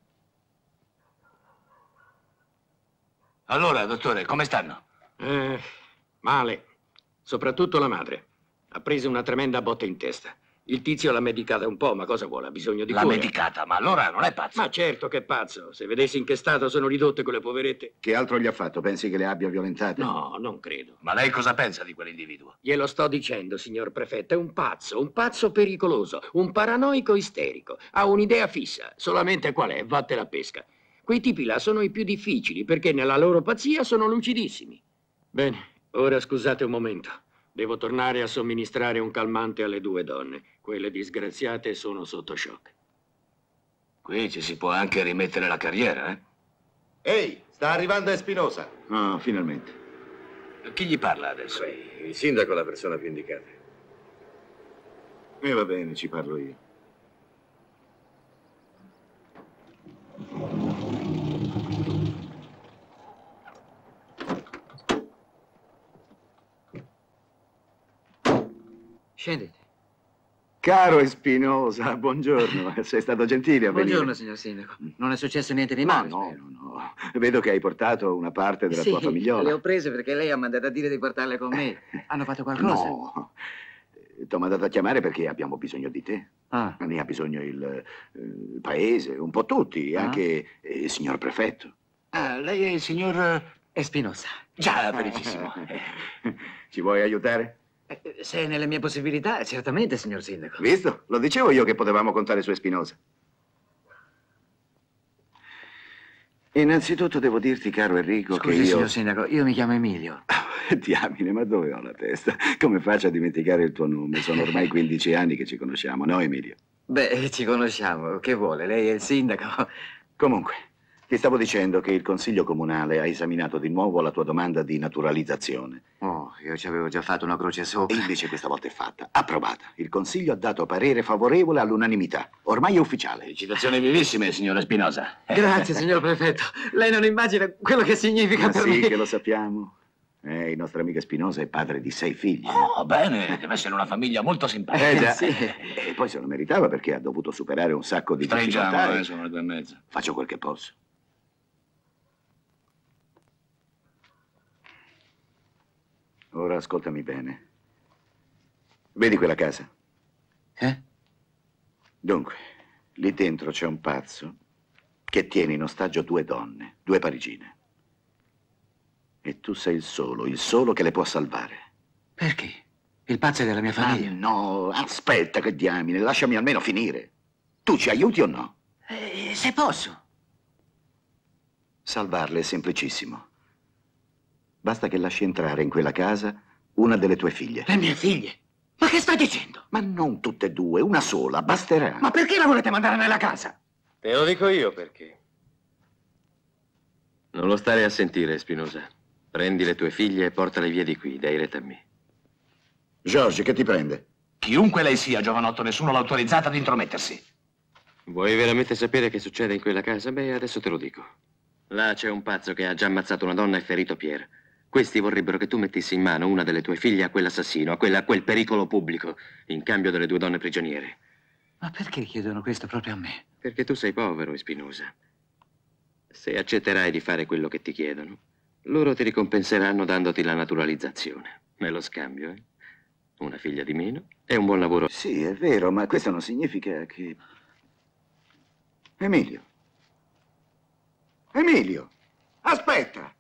Allora, dottore, come stanno? Male. Soprattutto la madre. Ha preso una tremenda botta in testa. Il tizio l'ha medicata un po', ma cosa vuole? Ha bisogno di L'ha cure. medicata, ma allora non è pazzo. Ma certo che è pazzo. Se vedessi in che stato sono ridotte quelle poverette. Che altro gli ha fatto? Pensi che le abbia violentate? No, non credo. Ma lei cosa pensa di quell'individuo? Glielo sto dicendo, signor prefetto, è un pazzo pericoloso, un paranoico isterico. Ha un'idea fissa, solamente qual è? Vatte la pesca. Quei tipi là sono i più difficili, perché nella loro pazzia sono lucidissimi. Bene, ora scusate un momento. Devo tornare a somministrare un calmante alle 2 donne. Quelle disgraziate sono sotto shock. Qui ci si può anche rimettere la carriera, eh? Ehi, sta arrivando Espinosa. Ah, finalmente. Chi gli parla adesso? Il sindaco è la persona più indicata. E va bene, ci parlo io. Scendete. Caro Espinosa, buongiorno. Sei stato gentile a venire. Buongiorno, signor Sindaco. Non è successo niente di male, no, spero. no. Vedo che hai portato una parte della tua Sì, famigliola. le ho prese perché lei ha mandato a dire di portarle con me. Hanno fatto qualcosa? No. T'ho mandato a chiamare perché abbiamo bisogno di te. Ah. Ne ha bisogno il paese, un po' tutti, anche il signor prefetto. Ah, lei è il signor... Espinosa. Già, benissimo. Ci vuoi aiutare? Se è nelle mie possibilità, certamente, signor Sindaco. Visto? Lo dicevo io che potevamo contare su Espinosa. Innanzitutto devo dirti, caro Enrico, Scusi, che io... signor Sindaco, io mi chiamo Emilio. Diamine, ma dove ho la testa? Come faccio a dimenticare il tuo nome? Sono ormai 15 anni che ci conosciamo, no, Emilio? Beh, ci conosciamo. Che vuole? Lei è il sindaco. Comunque, ti stavo dicendo che il Consiglio Comunale ha esaminato di nuovo la tua domanda di naturalizzazione. Oh, io ci avevo già fatto una croce sopra. E invece questa volta è fatta, approvata. Il Consiglio ha dato parere favorevole all'unanimità. Ormai è ufficiale. Felicitazioni vivissime, signore Spinosa. Grazie, signor prefetto. Lei non immagina quello che significa per sì, me. che lo sappiamo. Il nostro amico Spinosa è padre di 6 figli. Oh, bene, deve essere una famiglia molto simpatica. Già. Sì. E poi se lo meritava perché ha dovuto superare un sacco di difficoltà. Stringiamo, sono le 2:30. Faccio quel che posso. Ora ascoltami bene. Vedi quella casa? Dunque, lì dentro c'è un pazzo che tiene in ostaggio 2 donne, 2 parigine. E tu sei il solo che le può salvare. Perché? Il pazzo è della mia famiglia. No, aspetta, che diamine, lasciami almeno finire. Tu ci aiuti o no? Se posso. Salvarle è semplicissimo. Basta che lasci entrare in quella casa una delle tue figlie. Le mie figlie? Ma che stai dicendo? Ma non tutte e 2, una sola, basterà. Ma perché la volete mandare nella casa? Te lo dico io perché. Non lo stare a sentire, Spinosa. Prendi le tue figlie e portale via di qui, dai retta a me. George, che ti prende? Chiunque lei sia, giovanotto, nessuno l'ha autorizzata ad intromettersi. Vuoi veramente sapere che succede in quella casa? Beh, adesso te lo dico. Là c'è un pazzo che ha già ammazzato una donna e ferito Pierre. Questi vorrebbero che tu mettissi in mano una delle tue figlie a quell'assassino, a quel pericolo pubblico, in cambio delle 2 donne prigioniere. Ma perché chiedono questo proprio a me? Perché tu sei povero, Espinosa. Se accetterai di fare quello che ti chiedono, loro ti ricompenseranno dandoti la naturalizzazione. Nello scambio, una figlia di meno e un buon lavoro. Sì, è vero, ma questo non significa che... Emilio! Emilio! Aspetta!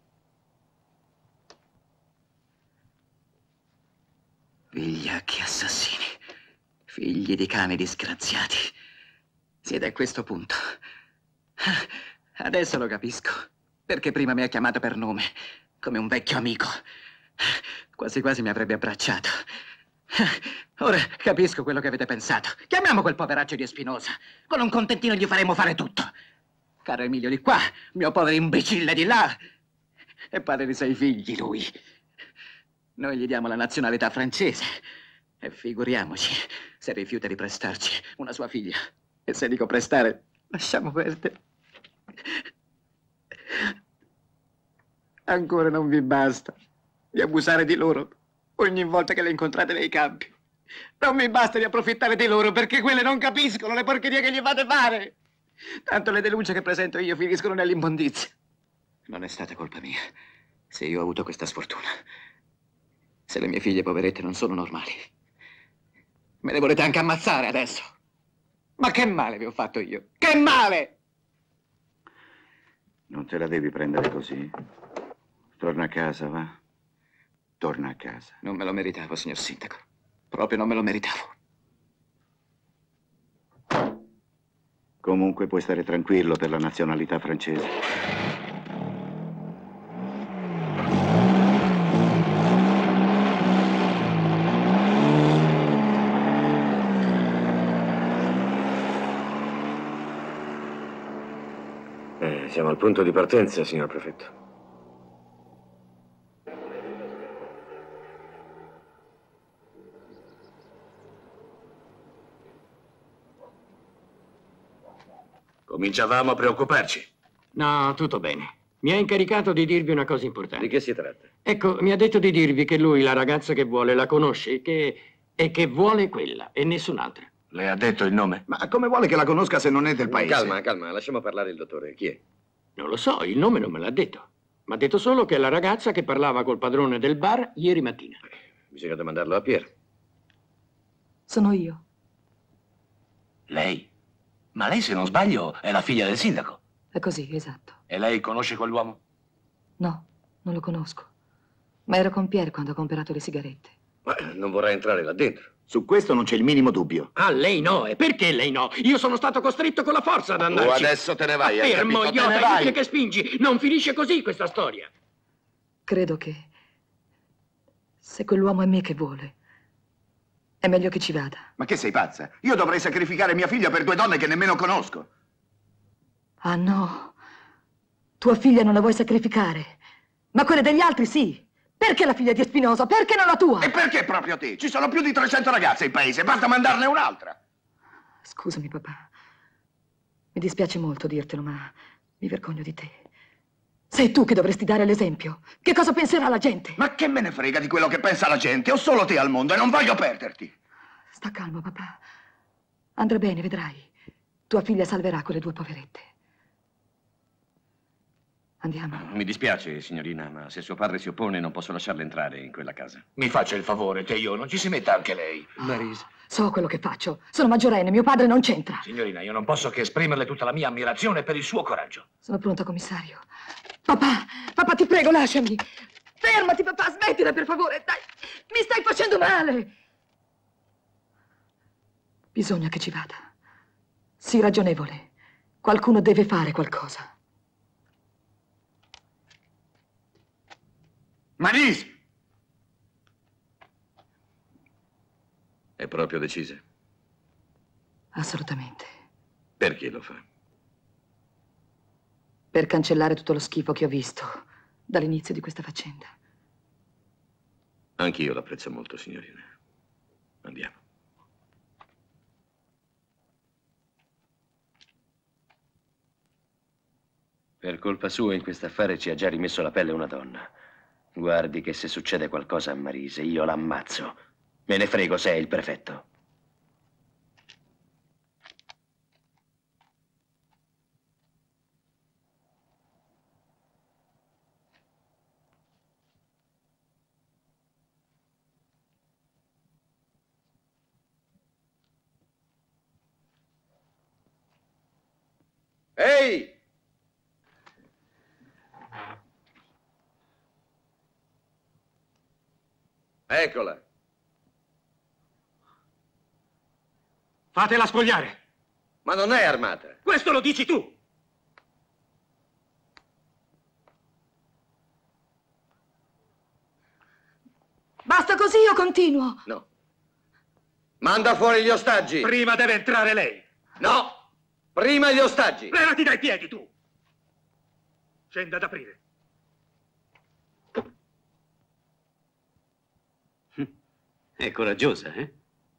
Vigliacchi assassini, figli di cani disgraziati. Siete a questo punto. Adesso lo capisco. Perché prima mi ha chiamato per nome, come un vecchio amico. Quasi quasi mi avrebbe abbracciato. Ora capisco quello che avete pensato. Chiamiamo quel poveraccio di Espinosa. Con un contentino gli faremo fare tutto. Caro Emilio di qua, mio povero imbecille di là. È padre di 6 figli, lui. Noi gli diamo la nazionalità francese. E figuriamoci se rifiuta di prestarci una sua figlia. E se dico prestare, lasciamo perdere. Ancora non vi basta di abusare di loro ogni volta che le incontrate nei campi. Non mi basta di approfittare di loro perché quelle non capiscono le porcherie che gli fate fare. Tanto le denunce che presento io finiscono nell'immondizia. Non è stata colpa mia se io ho avuto questa sfortuna. Se le mie figlie poverette non sono normali, me le volete anche ammazzare adesso. Ma che male vi ho fatto io? Che male! Non te la devi prendere così. Torna a casa, va? Torna a casa. Non me lo meritavo, signor Sindaco. Proprio non me lo meritavo. Comunque puoi stare tranquillo per la nazionalità francese. Siamo al punto di partenza, signor prefetto. Cominciavamo a preoccuparci. No, tutto bene. Mi ha incaricato di dirvi una cosa importante. Di che si tratta? Ecco, mi ha detto di dirvi che lui la ragazza che vuole la conosce e che vuole quella e nessun'altra. Le ha detto il nome? Ma come vuole che la conosca se non è del paese? Calma, calma, lasciamo parlare il dottore. Chi è? Non lo so, il nome non me l'ha detto. Mi ha detto solo che è la ragazza che parlava col padrone del bar ieri mattina. Bisogna domandarlo a Pier. Sono io. Lei? Ma lei, se non sbaglio, è la figlia del sindaco. È così, esatto. E lei conosce quell'uomo? No, non lo conosco. Ma ero con Pier quando ho comprato le sigarette. Ma non vorrà entrare là dentro. Su questo non c'è il minimo dubbio. Ah, lei no. E perché lei no? Io sono stato costretto con la forza ad andarci. Tu adesso te ne vai, hai fermo, capito? idiota, Te ne vai. inutile che spingi. Non finisce così questa storia. Credo che se quell'uomo è me che vuole, è meglio che ci vada. Ma che sei pazza? Io dovrei sacrificare mia figlia per 2 donne che nemmeno conosco. Ah no, tua figlia non la vuoi sacrificare, ma quelle degli altri sì. Perché la figlia di Espinosa? Perché non la tua? E perché proprio te? Ci sono più di 300 ragazze in paese, basta mandarne un'altra. Scusami, papà. Mi dispiace molto dirtelo, ma mi vergogno di te. Sei tu che dovresti dare l'esempio. Che cosa penserà la gente? Ma che me ne frega di quello che pensa la gente? Ho solo te al mondo e non voglio perderti. Sta calmo, papà. Andrà bene, vedrai. Tua figlia salverà quelle 2 poverette. Andiamo. Mi dispiace, signorina, ma se suo padre si oppone non posso lasciarla entrare in quella casa. Mi faccia il favore, Teo, non ci si metta anche lei. Marisa. So quello che faccio. Sono maggiorenne, mio padre non c'entra. Signorina, io non posso che esprimerle tutta la mia ammirazione per il suo coraggio. Sono pronta, commissario. Papà, ti prego, lasciami. Fermati, papà, smettila, per favore. Dai, mi stai facendo male. Bisogna che ci vada. Sii ragionevole. Qualcuno deve fare qualcosa. Manis! È proprio decisa? Assolutamente. Perché lo fa? Per cancellare tutto lo schifo che ho visto dall'inizio di questa faccenda. Anch'io l'apprezzo molto, signorina. Andiamo. Per colpa sua in questo affare ci ha già rimesso la pelle una donna. Guardi che se succede qualcosa a Marise, io l'ammazzo. Me ne frego se è il prefetto. Ehi! Eccola. Fatela spogliare. Ma non è armata. Questo lo dici tu. Basta così, io continuo. No. Manda fuori gli ostaggi. Prima deve entrare lei. No! Prima gli ostaggi. Levati dai piedi, tu! Scenda ad aprire. È coraggiosa, eh?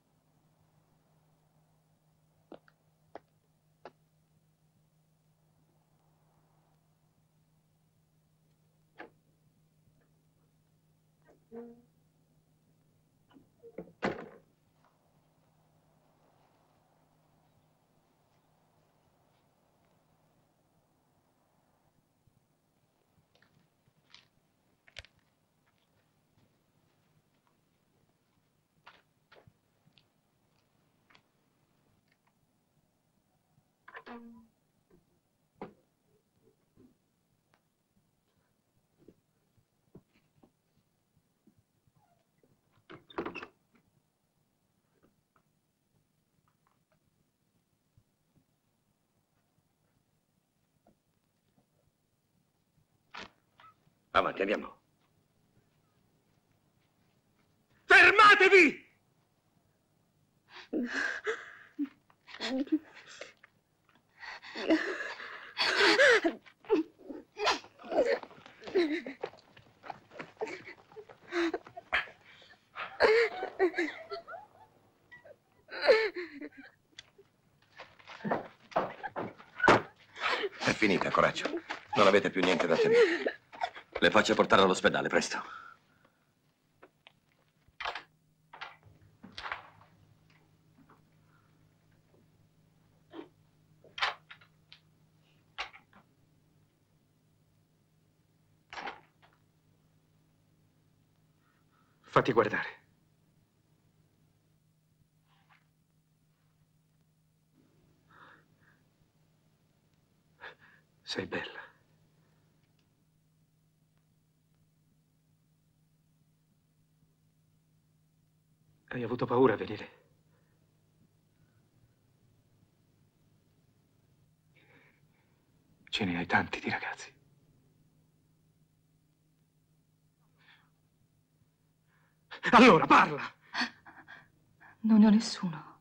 Avanti, andiamo. Fermatevi! È finita, coraggio. Non avete più niente da temere. Le faccio portare all'ospedale, presto. Fatti guardare. Sei bella. Hai avuto paura a venire? Ce ne hai tanti di ragazzi. Allora, parla! Non ne ho nessuno.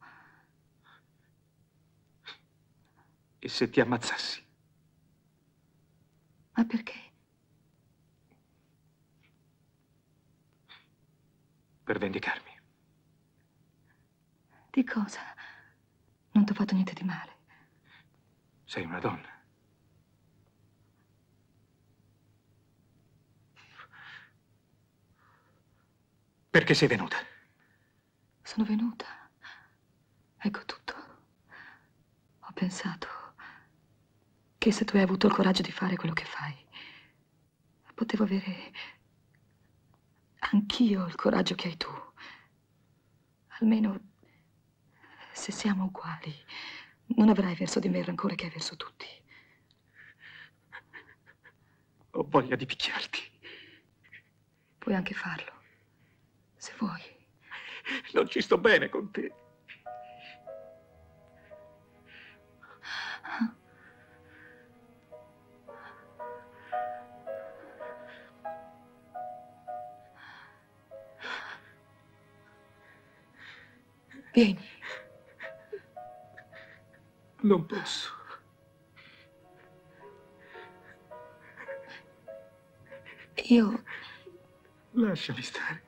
E se ti ammazzassi? Ma perché? Per vendicarmi. Di cosa? Non ti ho fatto niente di male. Sei una donna. Perché sei venuta? Sono venuta. Ecco tutto. Ho pensato che se tu hai avuto il coraggio di fare quello che fai, potevo avere anch'io il coraggio che hai tu. Almeno, se siamo uguali, non avrai verso di me il rancore che hai verso tutti. Ho voglia di picchiarti. Puoi anche farlo, se vuoi. Non ci sto bene con te. Vieni. Non posso. Io... Lasciami stare.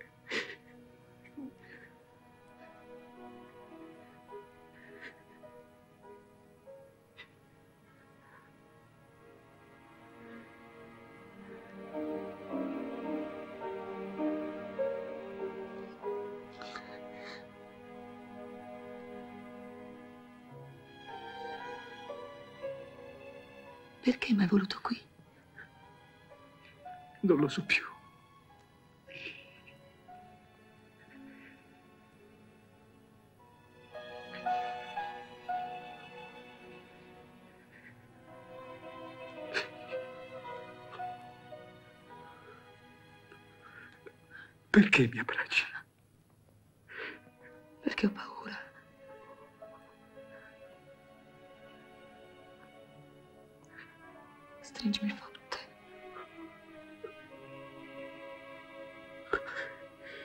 Perché mi hai voluto qui? Non lo so più. Perché mi abbracci? Perché ho paura. Stringimi forte.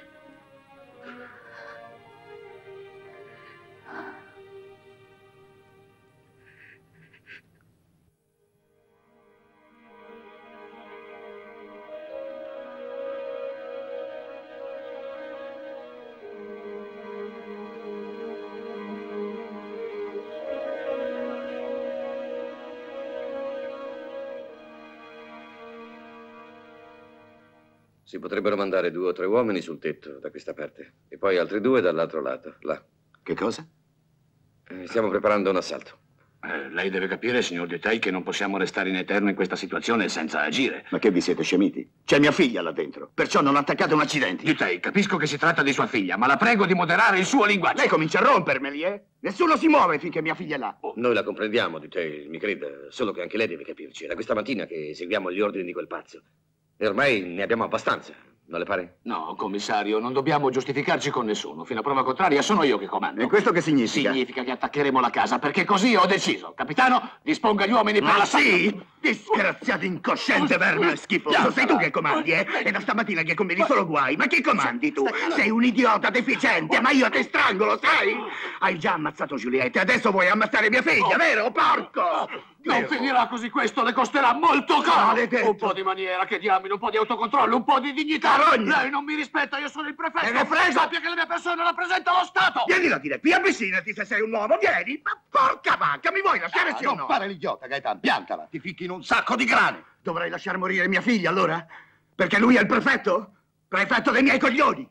Si potrebbero mandare 2 o 3 uomini sul tetto, da questa parte, e poi altri 2 dall'altro lato, là. Che cosa? Stiamo preparando un assalto. Lei deve capire, signor Dutheil, che non possiamo restare in eterno in questa situazione senza agire. Ma che vi siete scemiti? C'è mia figlia là dentro, perciò non attaccate un accidente. Dutheil, capisco che si tratta di sua figlia, ma la prego di moderare il suo linguaggio. Lei comincia a rompermeli, eh? Nessuno si muove finché mia figlia è là. Noi la comprendiamo, Dutheil, mi creda, solo che anche lei deve capirci. È da questa mattina che seguiamo gli ordini di quel pazzo. E ormai ne abbiamo abbastanza, non le pare? No, commissario, non dobbiamo giustificarci con nessuno. Fino a prova contraria sono io che comando. E questo che significa? Significa che attaccheremo la casa, perché così ho deciso. Capitano, disponga gli uomini per l'assalto. Sì? Disgraziato incosciente verme schifoso. Sei tu che comandi, eh? E da stamattina che combini solo guai. Ma chi comandi tu? Sei un idiota deficiente, ma io ti strangolo, sai? Hai già ammazzato Giulietta e adesso vuoi ammazzare mia figlia, vero, porco? Non finirà così questo, le costerà molto caro. Un po' di maniera, che diamine, un po' di autocontrollo, un po' di dignità. Carogna. Lei non mi rispetta, io sono il prefetto. E ne frega. Sappia che la mia persona rappresenta lo Stato. Vieni da dire, qui avvicinati se sei un uomo, vieni. Ma porca vacca, mi vuoi lasciare sì o no? Non fare l'idiota, Gaetan, piantala, ti ficchi in un sacco di grane. Dovrei lasciar morire mia figlia, allora? Perché lui è il prefetto? Prefetto dei miei coglioni.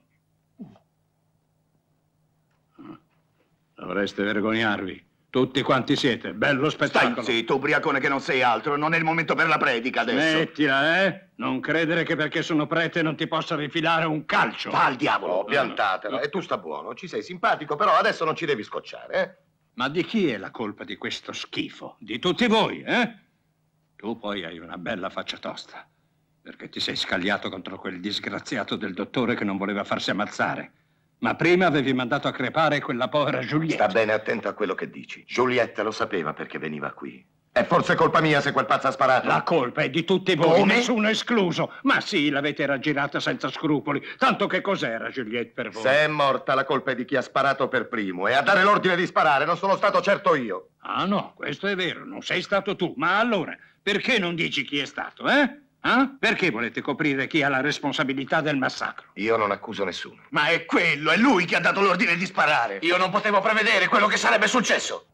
Dovreste vergognarvi. Tutti quanti siete, bello spettacolo. Stai zitto, ubriacone che non sei altro, non è il momento per la predica adesso. Smettila, eh? Non credere che perché sono prete non ti possa rifilare un calcio. Va al diavolo. Oh, piantatela, e tu sta buono, ci sei simpatico, però adesso non ci devi scocciare, eh? Ma di chi è la colpa di questo schifo? Di tutti voi, eh? Tu poi hai una bella faccia tosta, perché ti sei scagliato contro quel disgraziato del dottore che non voleva farsi ammazzare. Ma prima avevi mandato a crepare quella povera Giulietta. Sta bene attento a quello che dici. Giulietta lo sapeva perché veniva qui. È forse colpa mia se quel pazzo ha sparato? La colpa è di tutti voi, Come? nessuno escluso. Ma sì, l'avete raggirata senza scrupoli. Tanto che cos'era Giulietta per voi? Se è morta, la colpa è di chi ha sparato per primo. E a dare l'ordine di sparare non sono stato certo io. Ah no, questo è vero, non sei stato tu. Ma allora, perché non dici chi è stato, eh? Perché volete coprire chi ha la responsabilità del massacro? Io non accuso nessuno. Ma è quello, è lui che ha dato l'ordine di sparare. Io non potevo prevedere quello che sarebbe successo.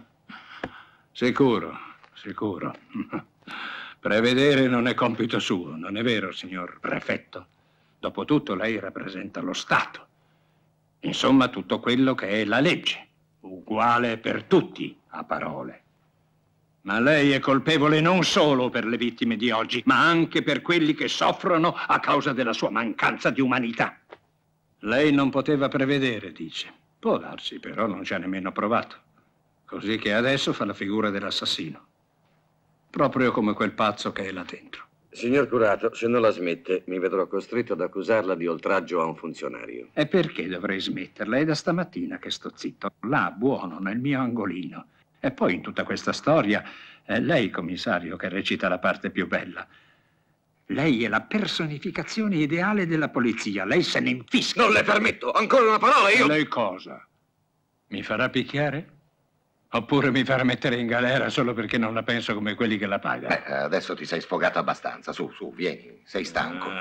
Sicuro, sicuro. Prevedere non è compito suo, non è vero, signor prefetto? Dopotutto lei rappresenta lo Stato. Insomma, tutto quello che è la legge, uguale per tutti, a parole. Ma lei è colpevole non solo per le vittime di oggi, ma anche per quelli che soffrono a causa della sua mancanza di umanità. Lei non poteva prevedere, dice. Può darsi, però non ci ha nemmeno provato. Così che adesso fa la figura dell'assassino. Proprio come quel pazzo che è là dentro. Signor curato, se non la smette, mi vedrò costretto ad accusarla di oltraggio a un funzionario. E perché dovrei smetterla? È da stamattina che sto zitto, là, buono, nel mio angolino. E poi in tutta questa storia è lei, commissario, che recita la parte più bella. Lei è la personificazione ideale della polizia. Lei se ne infischia. Non le permetto. Ancora una parola, io... Lei cosa? Mi farà picchiare? Oppure mi farà mettere in galera solo perché non la penso come quelli che la pagano? Adesso ti sei sfogato abbastanza. Su, su, vieni. Sei stanco.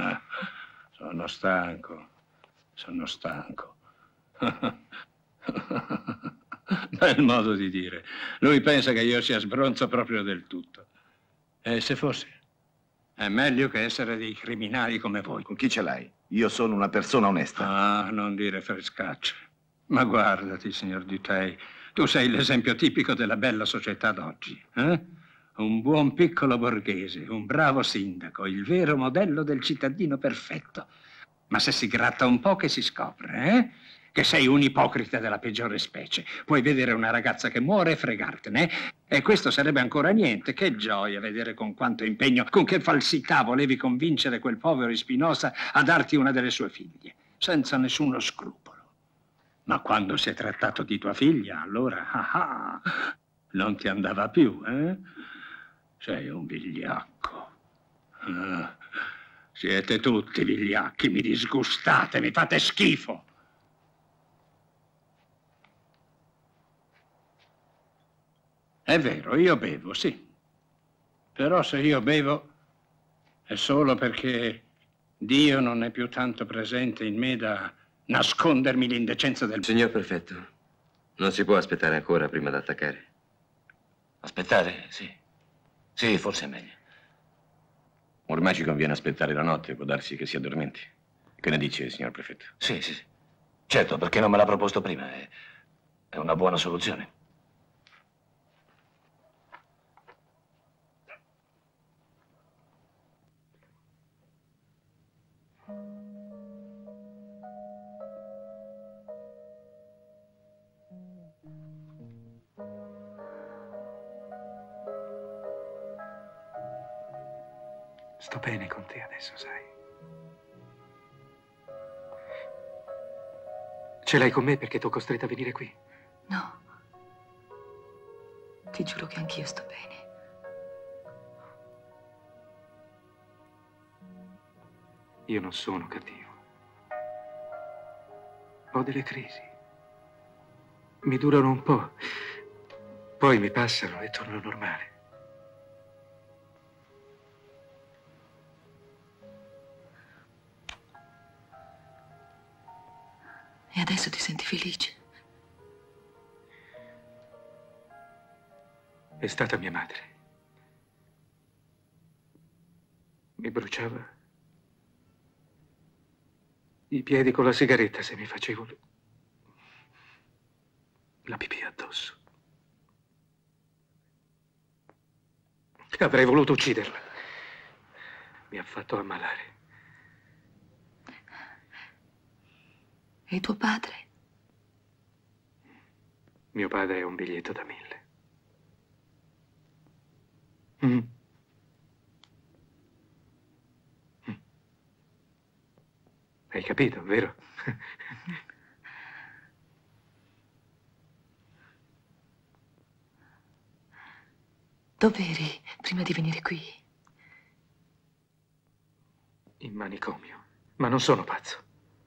Sono stanco. Sono stanco. Bel modo di dire. Lui pensa che io sia sbronzo proprio del tutto. E se fossi? È meglio che essere dei criminali come voi. Con chi ce l'hai? Io sono una persona onesta. Ah, non dire frescacce. Ma guardati, signor Dutheil, tu sei l'esempio tipico della bella società d'oggi. Un buon piccolo borghese, un bravo sindaco, il vero modello del cittadino perfetto. Ma se si gratta un po' che si scopre, che sei un ipocrita della peggiore specie. Puoi vedere una ragazza che muore e fregartene. E questo sarebbe ancora niente. Che gioia vedere con quanto impegno, con che falsità volevi convincere quel povero Espinosa a darti una delle sue figlie, senza nessuno scrupolo. Ma quando si è trattato di tua figlia, allora, non ti andava più, eh? Sei un vigliacco. Siete tutti vigliacchi, mi disgustate, mi fate schifo. È vero, io bevo, sì. Però se io bevo è solo perché Dio non è più tanto presente in me da nascondermi l'indecenza del... Signor prefetto, non si può aspettare ancora prima di attaccare. Aspettare? Sì. Sì, forse è meglio. Ormai ci conviene aspettare la notte, può darsi che si addormenti. Che ne dice, signor prefetto? Sì, sì, sì. Certo, perché non me l'ha proposto prima? È una buona soluzione. Sto bene con te adesso, sai. Ce l'hai con me perché t'ho costretta a venire qui? No. Ti giuro che anch'io sto bene. Io non sono cattivo. Ho delle crisi. Mi durano un po', poi mi passano e torno normale. E adesso ti senti felice? È stata mia madre. Mi bruciava i piedi con la sigaretta se mi facevo la pipì addosso. Avrei voluto ucciderla. Mi ha fatto ammalare. E tuo padre? Mio padre è un biglietto da 1000. Mm. Hai capito, vero? Dov'eri prima di venire qui? In manicomio. Ma non sono pazzo.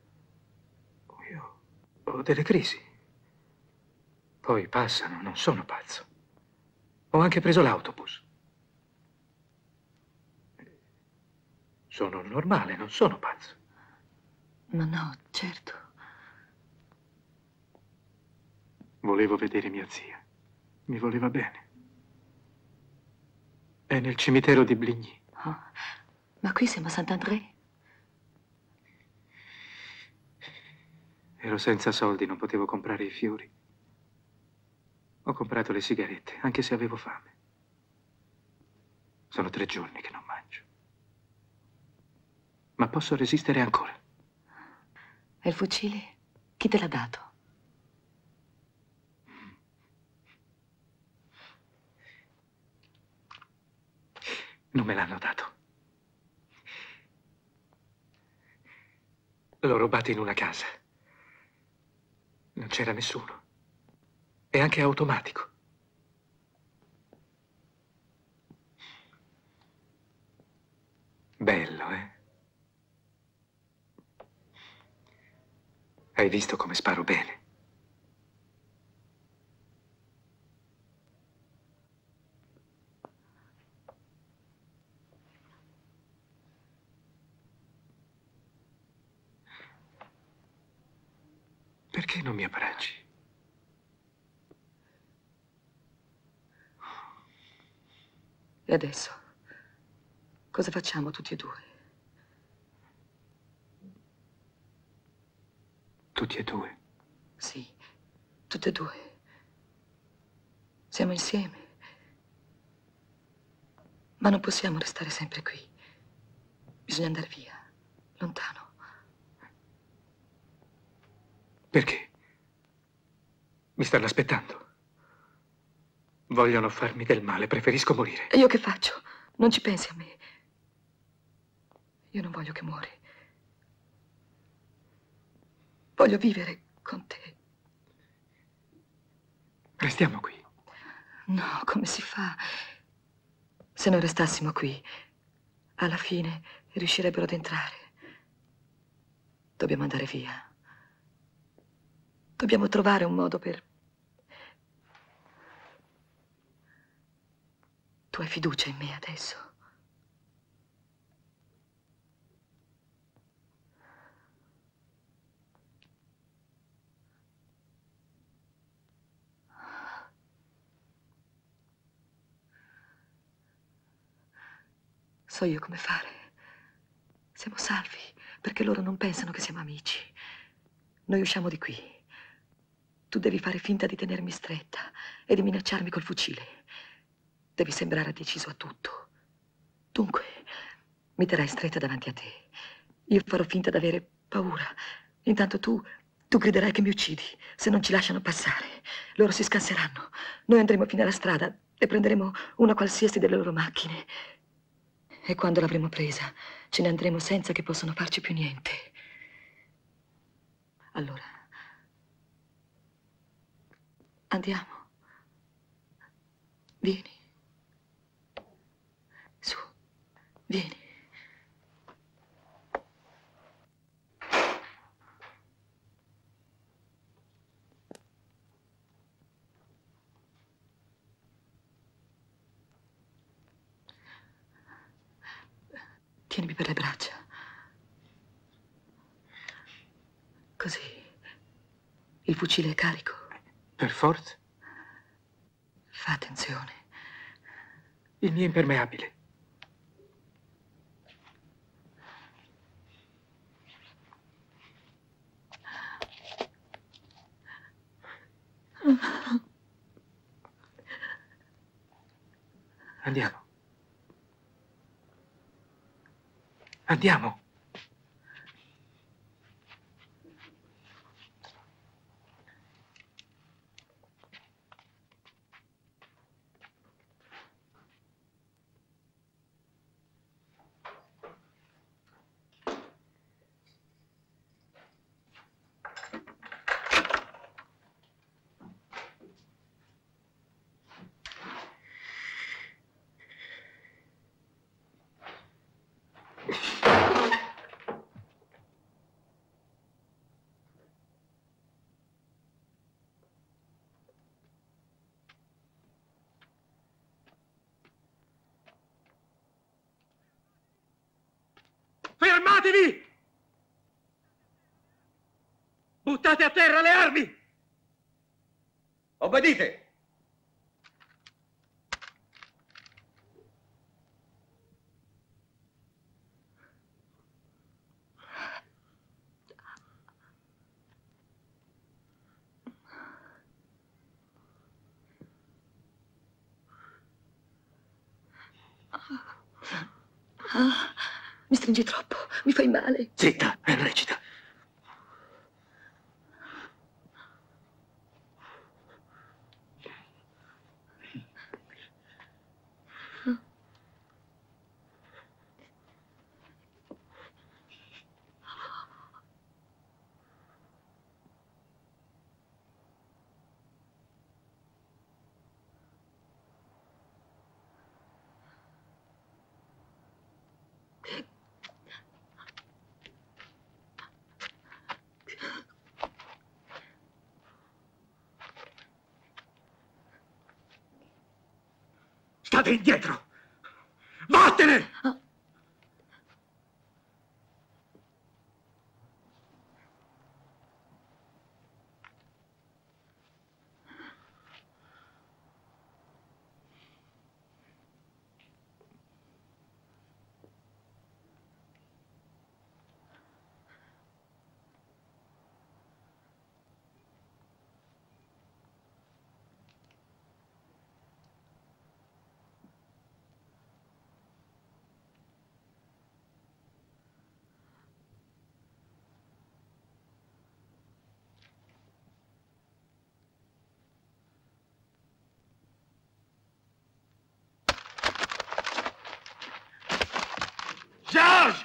Io ho delle crisi. Poi passano, non sono pazzo. Ho anche preso l'autobus. Sono normale, non sono pazzo. No, certo. Volevo vedere mia zia. Mi voleva bene. È nel cimitero di Bligny. Oh, ma qui siamo a Saint-André. Ero senza soldi, non potevo comprare i fiori. Ho comprato le sigarette, anche se avevo fame. Sono 3 giorni che non mangio. Ma posso resistere ancora. E il fucile? Chi te l'ha dato? Non me l'hanno dato. L'ho rubato in una casa. Non c'era nessuno. È anche automatico. Bello, eh? Hai visto come sparo bene? Perché non mi abbracci? E adesso? Cosa facciamo tutti e due? Tutti e due? Sì, tutti e due. Siamo insieme. Ma non possiamo restare sempre qui. Bisogna andare via, lontano. Perché? Mi stanno aspettando. Vogliono farmi del male, preferisco morire. E io che faccio? Non ci pensi a me. Io non voglio che muori. Voglio vivere con te. Restiamo qui. No, come si fa? Se noi restassimo qui, alla fine riuscirebbero ad entrare. Dobbiamo andare via. Dobbiamo trovare un modo per... Tu hai fiducia in me adesso? So io come fare. Siamo salvi, perché loro non pensano che siamo amici. Noi usciamo di qui. Tu devi fare finta di tenermi stretta e di minacciarmi col fucile. Devi sembrare deciso a tutto. Dunque, mi terrai stretta davanti a te. Io farò finta d'avere paura. Intanto tu griderai che mi uccidi se non ci lasciano passare. Loro si scasseranno. Noi andremo fino alla strada e prenderemo una qualsiasi delle loro macchine. E quando l'avremo presa, ce ne andremo senza che possano farci più niente. Allora, andiamo. Vieni. Su, vieni. Tienimi per le braccia. Così. Il fucile è carico. Per forza. Fa attenzione. Il mio impermeabile. Andiamo. Andiamo. Fermatevi! Buttate a terra le armi! Obbedite! Mi stringi troppo, mi fai male. Zitta, è recita. State indietro! Vattene! George!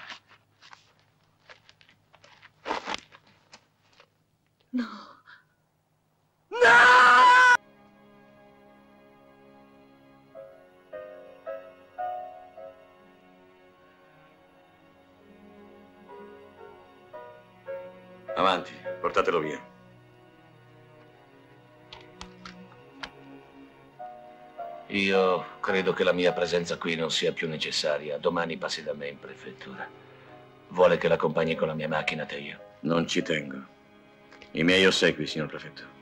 No. No! Avanti, portatelo via. Io credo che la mia presenza qui non sia più necessaria. Domani passi da me in prefettura. Vuole che l'accompagni con la mia macchina, Teo? Non ci tengo. I miei ossequi, signor prefetto.